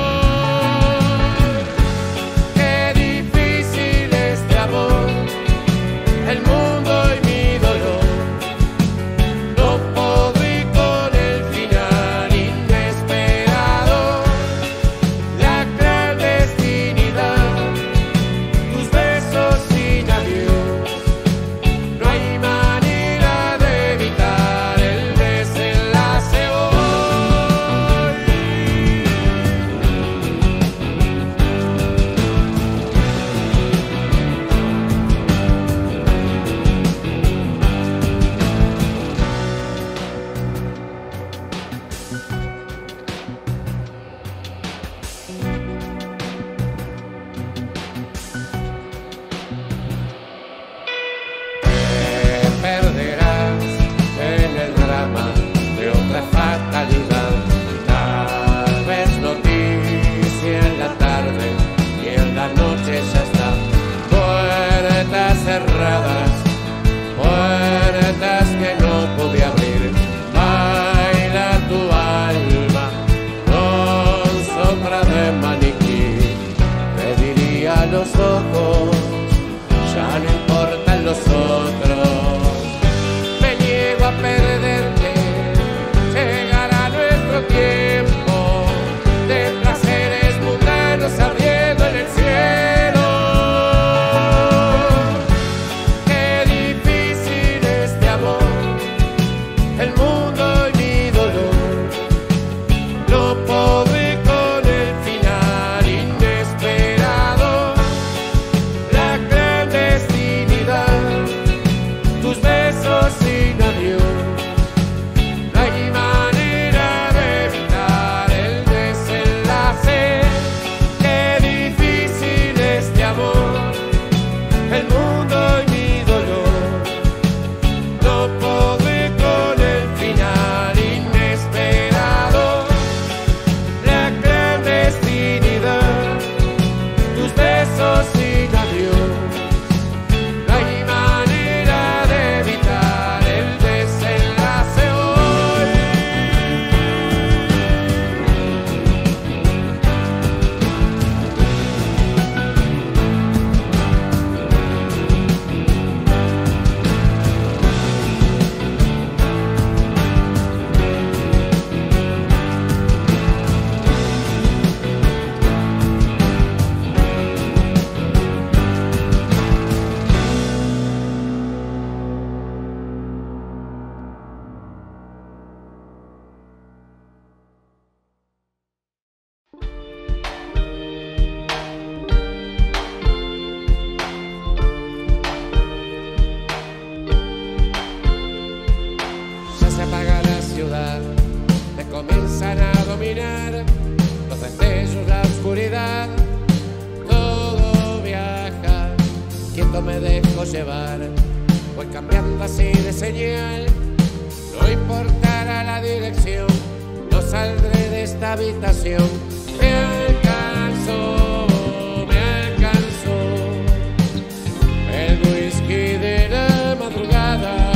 Qué difícil este amor, el mundo y mi dolor, no podré con el final inesperado me dejo llevar, voy cambiando así de señal. No importará la dirección, no saldré de esta habitación. Me alcanzó, el whisky de la madrugada.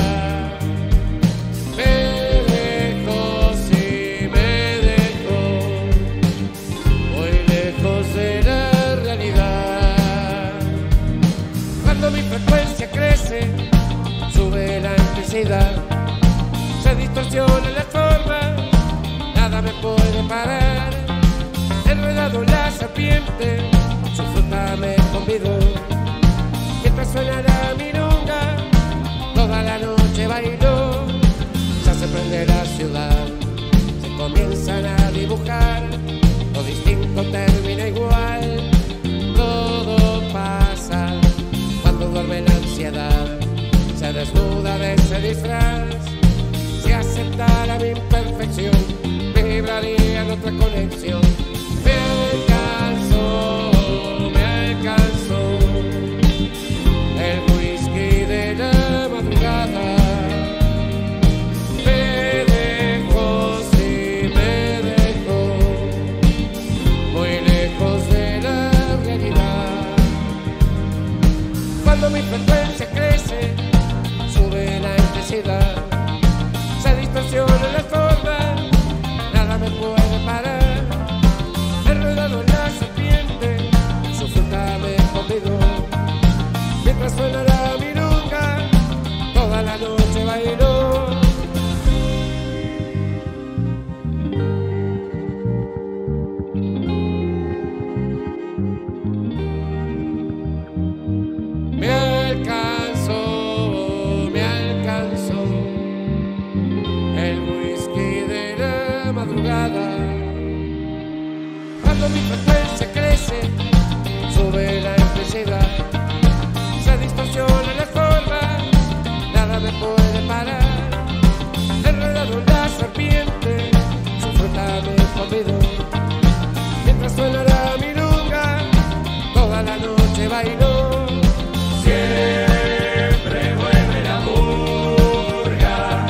Me dejó, sí me dejó, muy lejos de la realidad. Cuando mi frecuencia crece, sube la intensidad, se distorsiona la forma, nada me puede parar. Enredado la serpiente, su fruta me convidó. Mientras suena la milonga, toda la noche bailó. Ya se prende la ciudad, se comienzan a dibujar. Lo distinto termina igual, todo pasa cuando duerme la ansiedad. Se desnuda de ese disfraz, si aceptara mi imperfección, vibraría en otra conexión. Me alcanzó el whisky de la madrugada. Me dejó, sí me dejó, muy lejos de la realidad. Cuando mi frecuencia crece, sube la intensidad, se distorsiona la forma, nada me puede parar. Enredado en la serpiente, su fruta me convidó. Mientras suena la milonga, toda la noche bailó. Me alcanzó el whisky de la madrugada. Cuando mi frecuencia crece, sube la intensidad, se distorsiona la forma, nada me puede parar. Enredado en la serpiente, su fruta me convidó. Mientras suena la milonga, toda la noche bailó. Siempre vuelve la murga,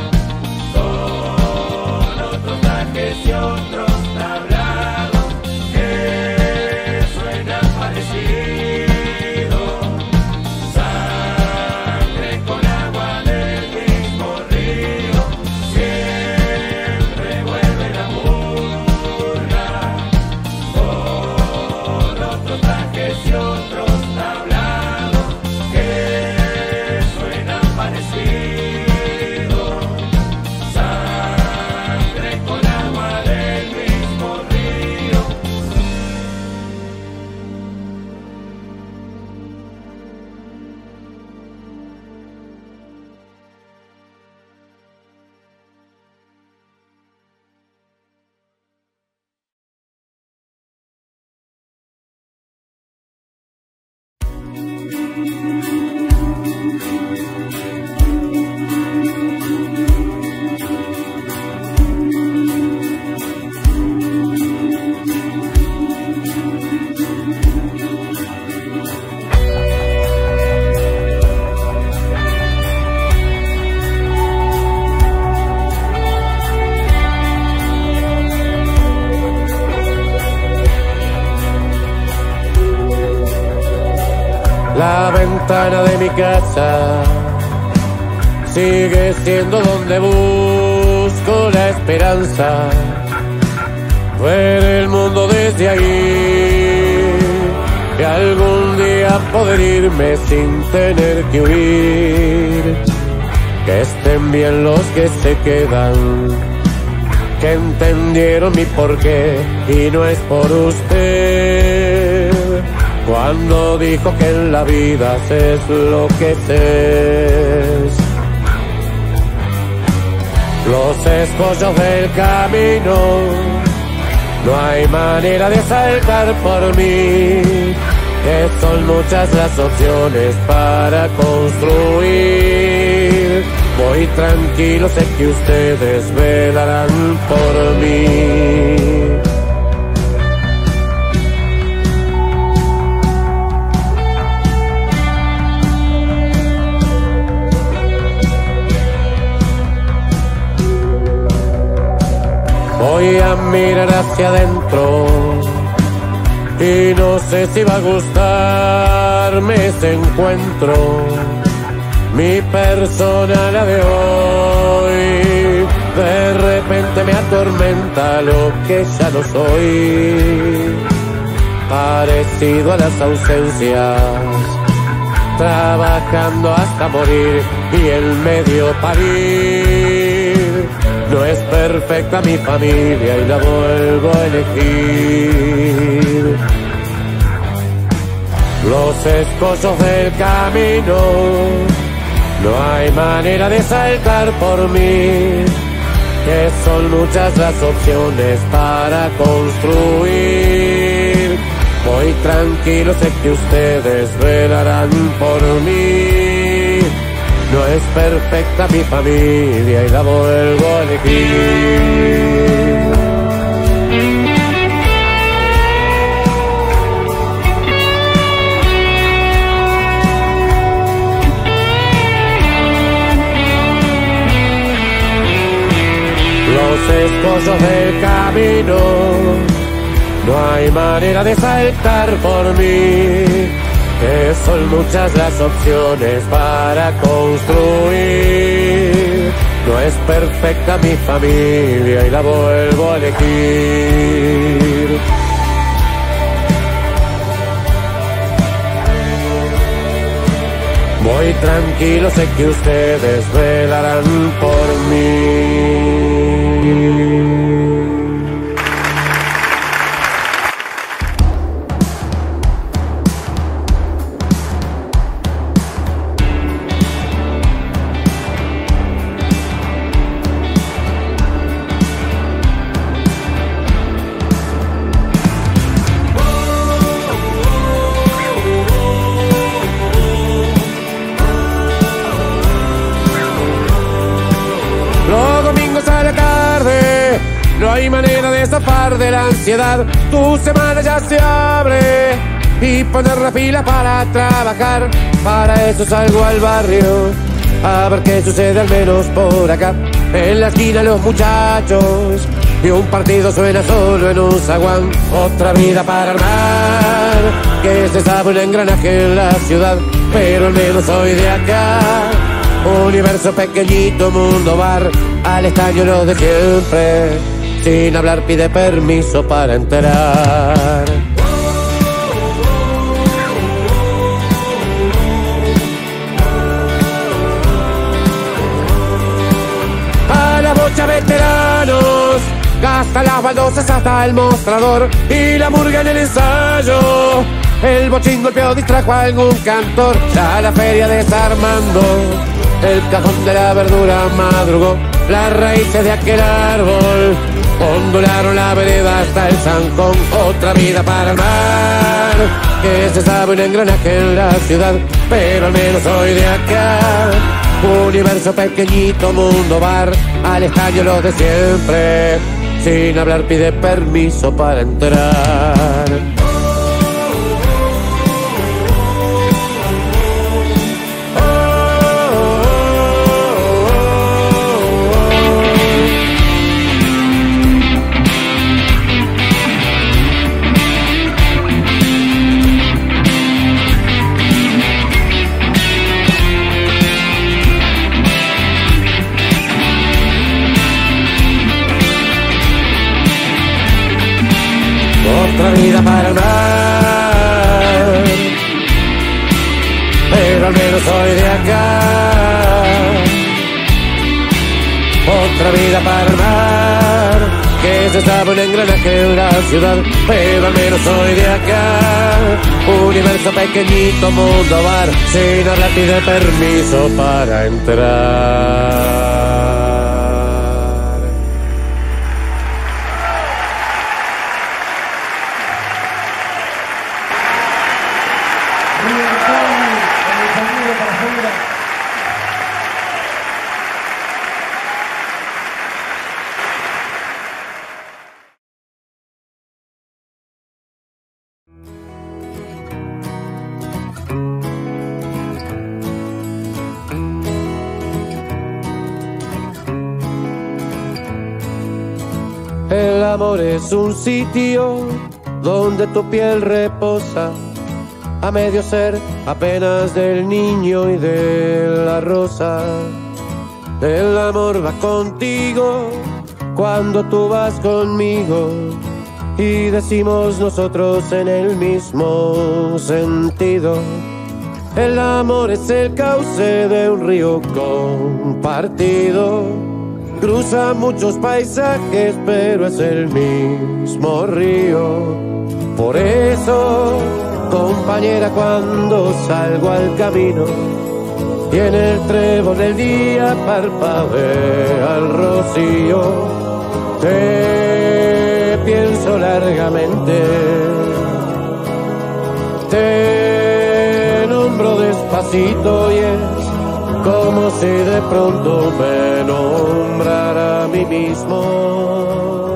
con otros trajes y otros tablados que suenan parecidos. Sangre con agua del mismo río. Siempre vuelve la murga, con otros trajes y otros tablados que suenan parecidos. Sangre con agua del mismo río. La ventana de mi casa sigue siendo donde busco la esperanza. Ver el mundo desde ahí y algún día poder irme sin tener que huir. Que estén bien los que se quedan, que entendieron mi porqué y no es por usted. Cuando dijo que en la vida es lo que es. Los escollos del camino, no hay manera de saltar por mí. Que son muchas las opciones para construir. Voy tranquilo, sé que ustedes velarán por mí. a mirar hacia adentro y no sé si va a gustarme ese encuentro. Mi persona, la de hoy, de repente me atormenta lo que ya no soy. Parecido a las ausencias, trabajando hasta morir y en medio parir. No es perfecta mi familia y la vuelvo a elegir. Los escollos del camino, no hay manera de saltar por mí, que son muchas las opciones para construir. Voy tranquilo, sé que ustedes velarán por mí. No es perfecta mi familia y la vuelvo a elegir. Los escollos del camino, no hay manera de saltar por mí, que son muchas las opciones para construir. No es perfecta mi familia y la vuelvo a elegir. Voy tranquilo, sé que ustedes velarán por mí. No hay manera de zafar de la ansiedad. Tu semana ya se abre y poner la fila para trabajar. Para eso salgo al barrio a ver qué sucede al menos por acá. En la esquina los muchachos y un partido suena solo en un zaguán. Otra vida para armar, que se sabe un engranaje en la ciudad, pero al menos soy de acá. Universo pequeñito, mundo bar, al estadio lo de siempre. Sin hablar pide permiso para entrar. A la bocha veteranos, gasta las baldosas hasta el mostrador y la murga en el ensayo. El bochín golpeó, distrajo a algún cantor. Ya la feria desarmando, el cajón de la verdura madrugó. Las raíces de aquel árbol ondularon la vereda hasta el zancón. Otra vida para el mar, que se sabe un engranaje en la ciudad, pero al menos soy de acá. Universo pequeñito, mundo bar, al estadio los de siempre. Sin hablar pide permiso para entrar. Otra vida para el mar, pero al menos soy de acá. Otra vida para el mar, que se sabe un engranaje en la ciudad, pero al menos soy de acá. Universo pequeñito, mundo bar, sin hablar pide permiso para entrar. El amor es un sitio donde tu piel reposa, a medio ser apenas del niño y de la rosa. El amor va contigo cuando tú vas conmigo, y decimos nosotros en el mismo sentido. El amor es el cauce de un río compartido, cruza muchos paisajes pero es el mismo río. Por eso, compañera, cuando salgo al camino y en el trébol del día parpadea el rocío, te pienso largamente, te nombro despacito y es como si de pronto me nombrara a mí mismo.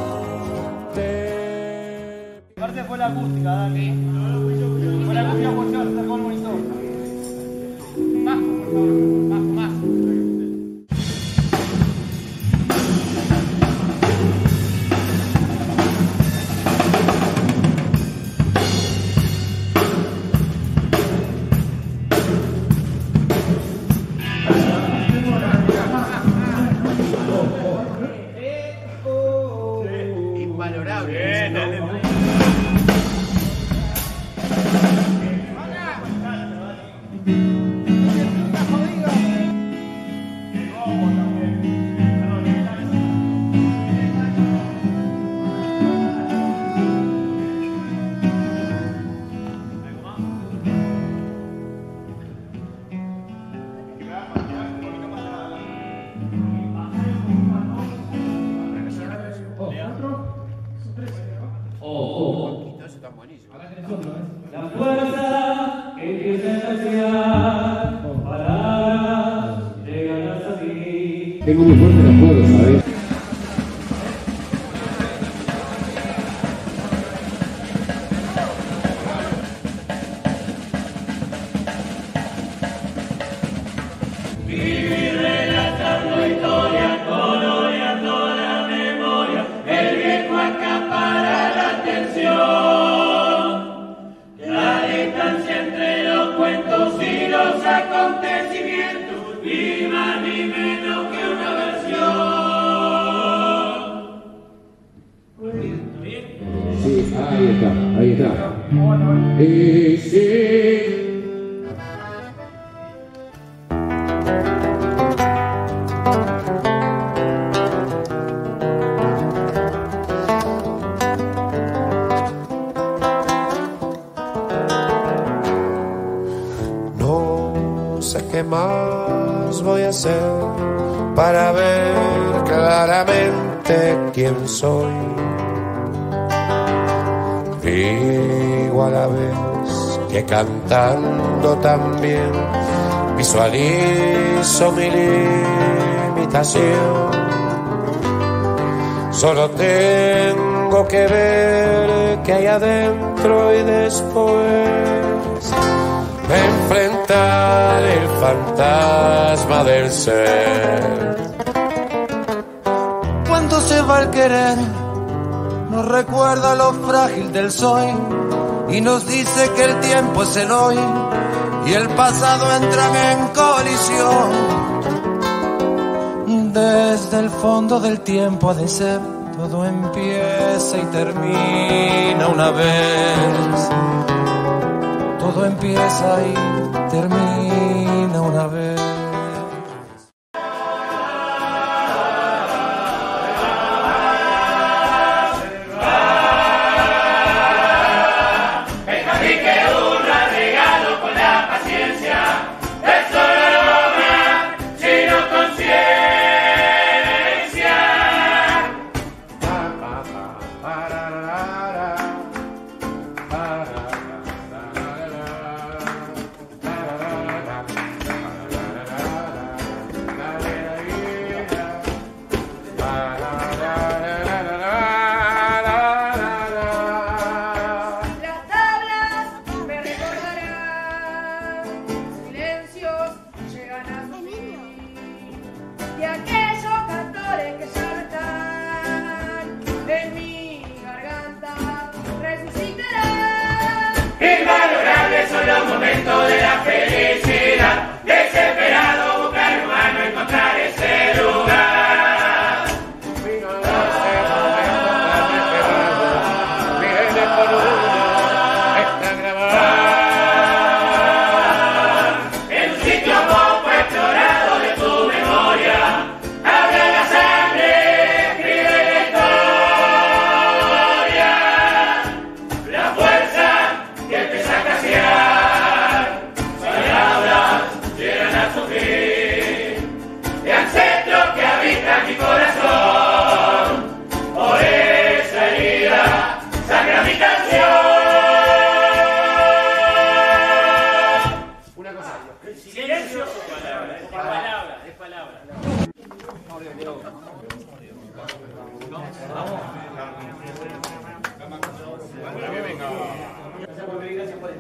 Aparte fue la acústica, dale. Fue la acústica por favor, sacó el monitor. Bajo, por favor, bajo, más. La fuerza que empieza a saciar con palabras de ganas a ti. Tengo muy fuerte los codos, ¿sabes? Vivir relatando historia, coloreando la memoria, el viejo acapara la atención. La distancia entre los cuentos y los acontecimientos, ni más ni menos que una versión. Sí, ahí está, ahí está. Y sí. No sé qué más voy a hacer para ver claramente quién soy. Digo a la vez que cantando también visualizo mi limitación. Solo tengo que ver qué hay adentro y después enfrentar el fantasma del ser. Cuando se va el querer, nos recuerda lo frágil del soy y nos dice que el tiempo es el hoy y el pasado entran en colisión. Desde el fondo del tiempo ha de ser, todo empieza y termina una vez. Todo empieza y termina una vez.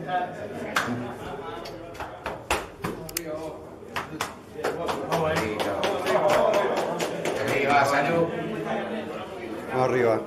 Arriba, salud. Vamos arriba.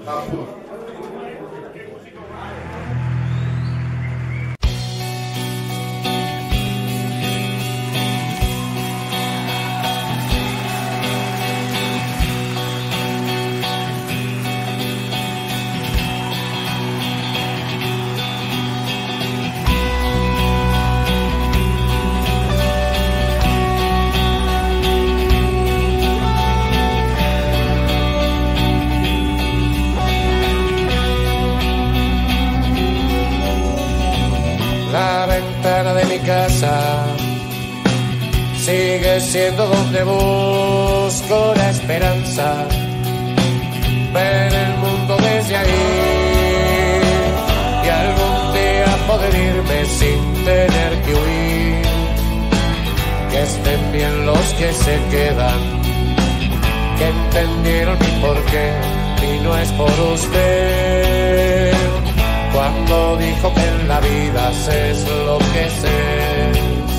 La ventana de mi casa sigue siendo donde busco la esperanza. Ver el mundo desde ahí y algún día poder irme sin tener que huir. Que estén bien los que se quedan, que entendieron mi porqué y no es por usted. Cuando dijo que en la vida se es lo que se es.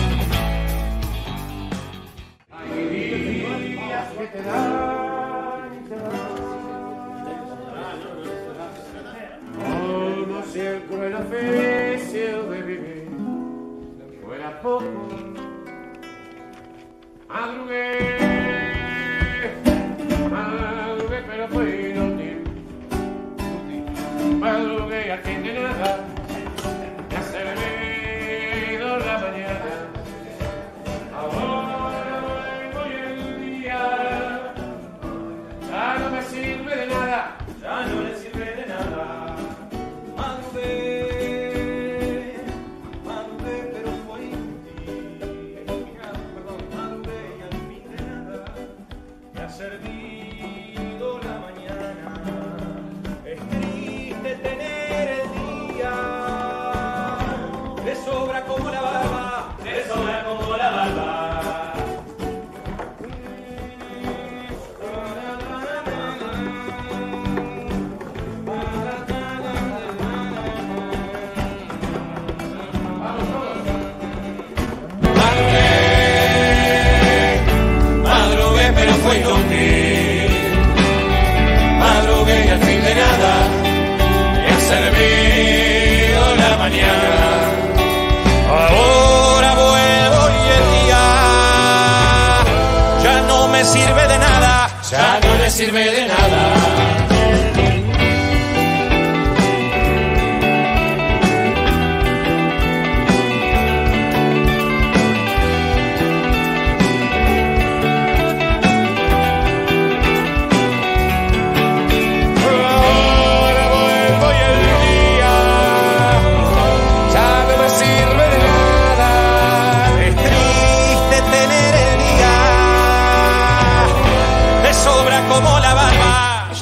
Hay días que te dan, como si el cruel oficio de vivir fuera poco. Madrugué, pero fue inútil. Madrugué y al fin de nada me ha servido la mañana. Ahora vuelvo y el día ya no me sirve de nada. Ya no le sirve de nada. Madrugué, pero fue inútil. Madrugué y al fin de nada me ha servido la mañana. Es triste tener el día, le sobra como la barba, le sobra como la barba. Madrugué, pero fue inútil. Madrugué y al fin de nada me ha servido la mañana. Ahora vuelvo y el día ya no me sirve de nada. Ya no le sirve de nada. Ahora vuelvo y el día ya no me sirve de nada. Es triste tener el día, me sobra como la barba.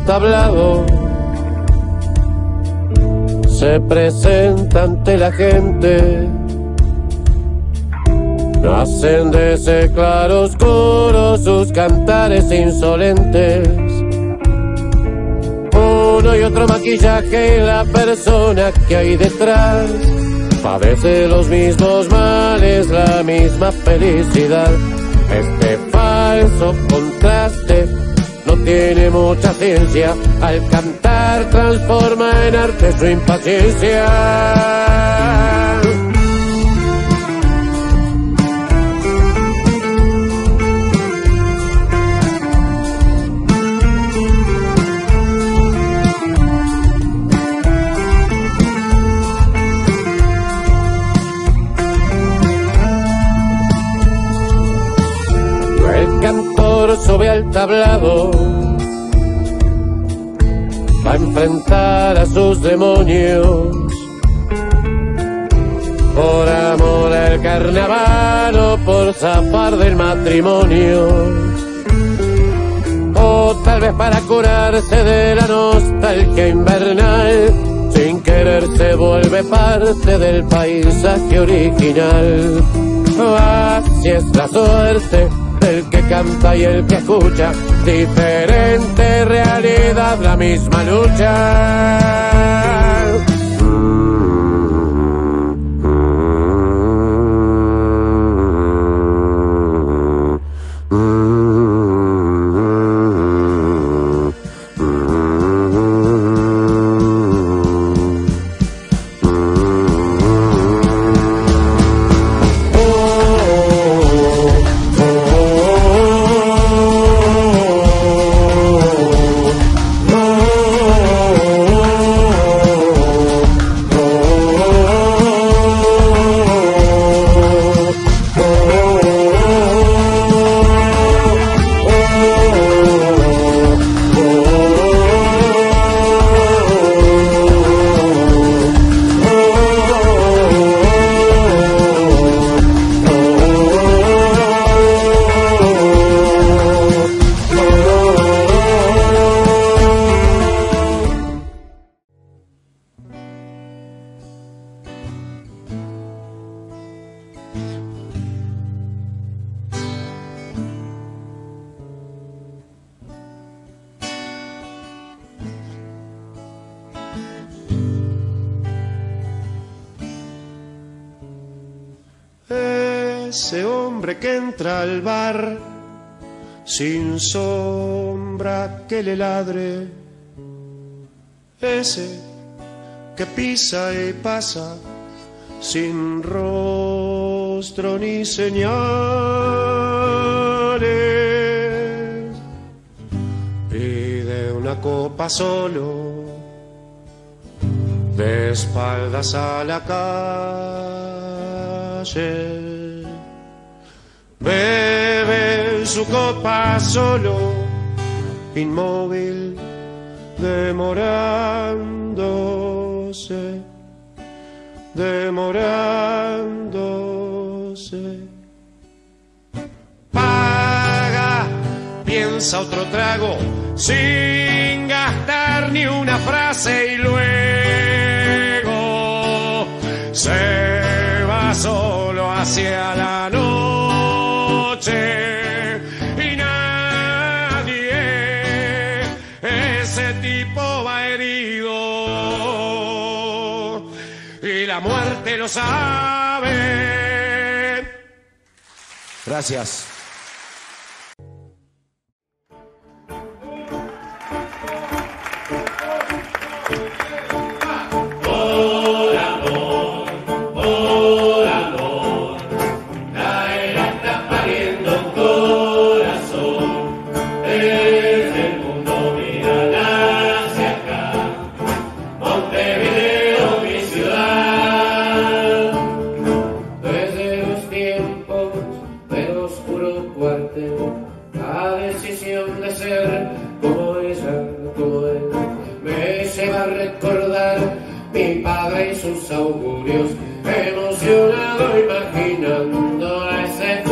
tablado, se presenta ante la gente. Nacen de ese claro oscuro sus cantares insolentes. Uno y otro maquillaje y la persona que hay detrás padece los mismos males, la misma felicidad. Este falso contraste no tiene mucha ciencia. Al cantar transforma en arte su impaciencia. El cantor sube al tablado, va a enfrentar a sus demonios. Por amor al carnaval o por zafar del matrimonio, o tal vez para curarse de la nostalgia invernal. Sin querer se vuelve parte del paisaje original. Así es la suerte del que canta y el que escucha, diferente realidad, la misma lucha. Ese hombre que entra al bar sin sombra que le ladre, ese que pisa y pasa sin rostro ni señales, pide una copa solo, de espaldas a la calle. Bebe su copa solo, inmóvil, demorándose, demorándose. Paga, piensa otro trago, sin gastar ni una frase y luego se va solo hacia la noche. Y nadie, ese tipo va herido y la muerte lo sabe. Gracias. La decisión de ser como ella, como él, me lleva a recordar mi padre y sus augurios, emocionado imaginando a ese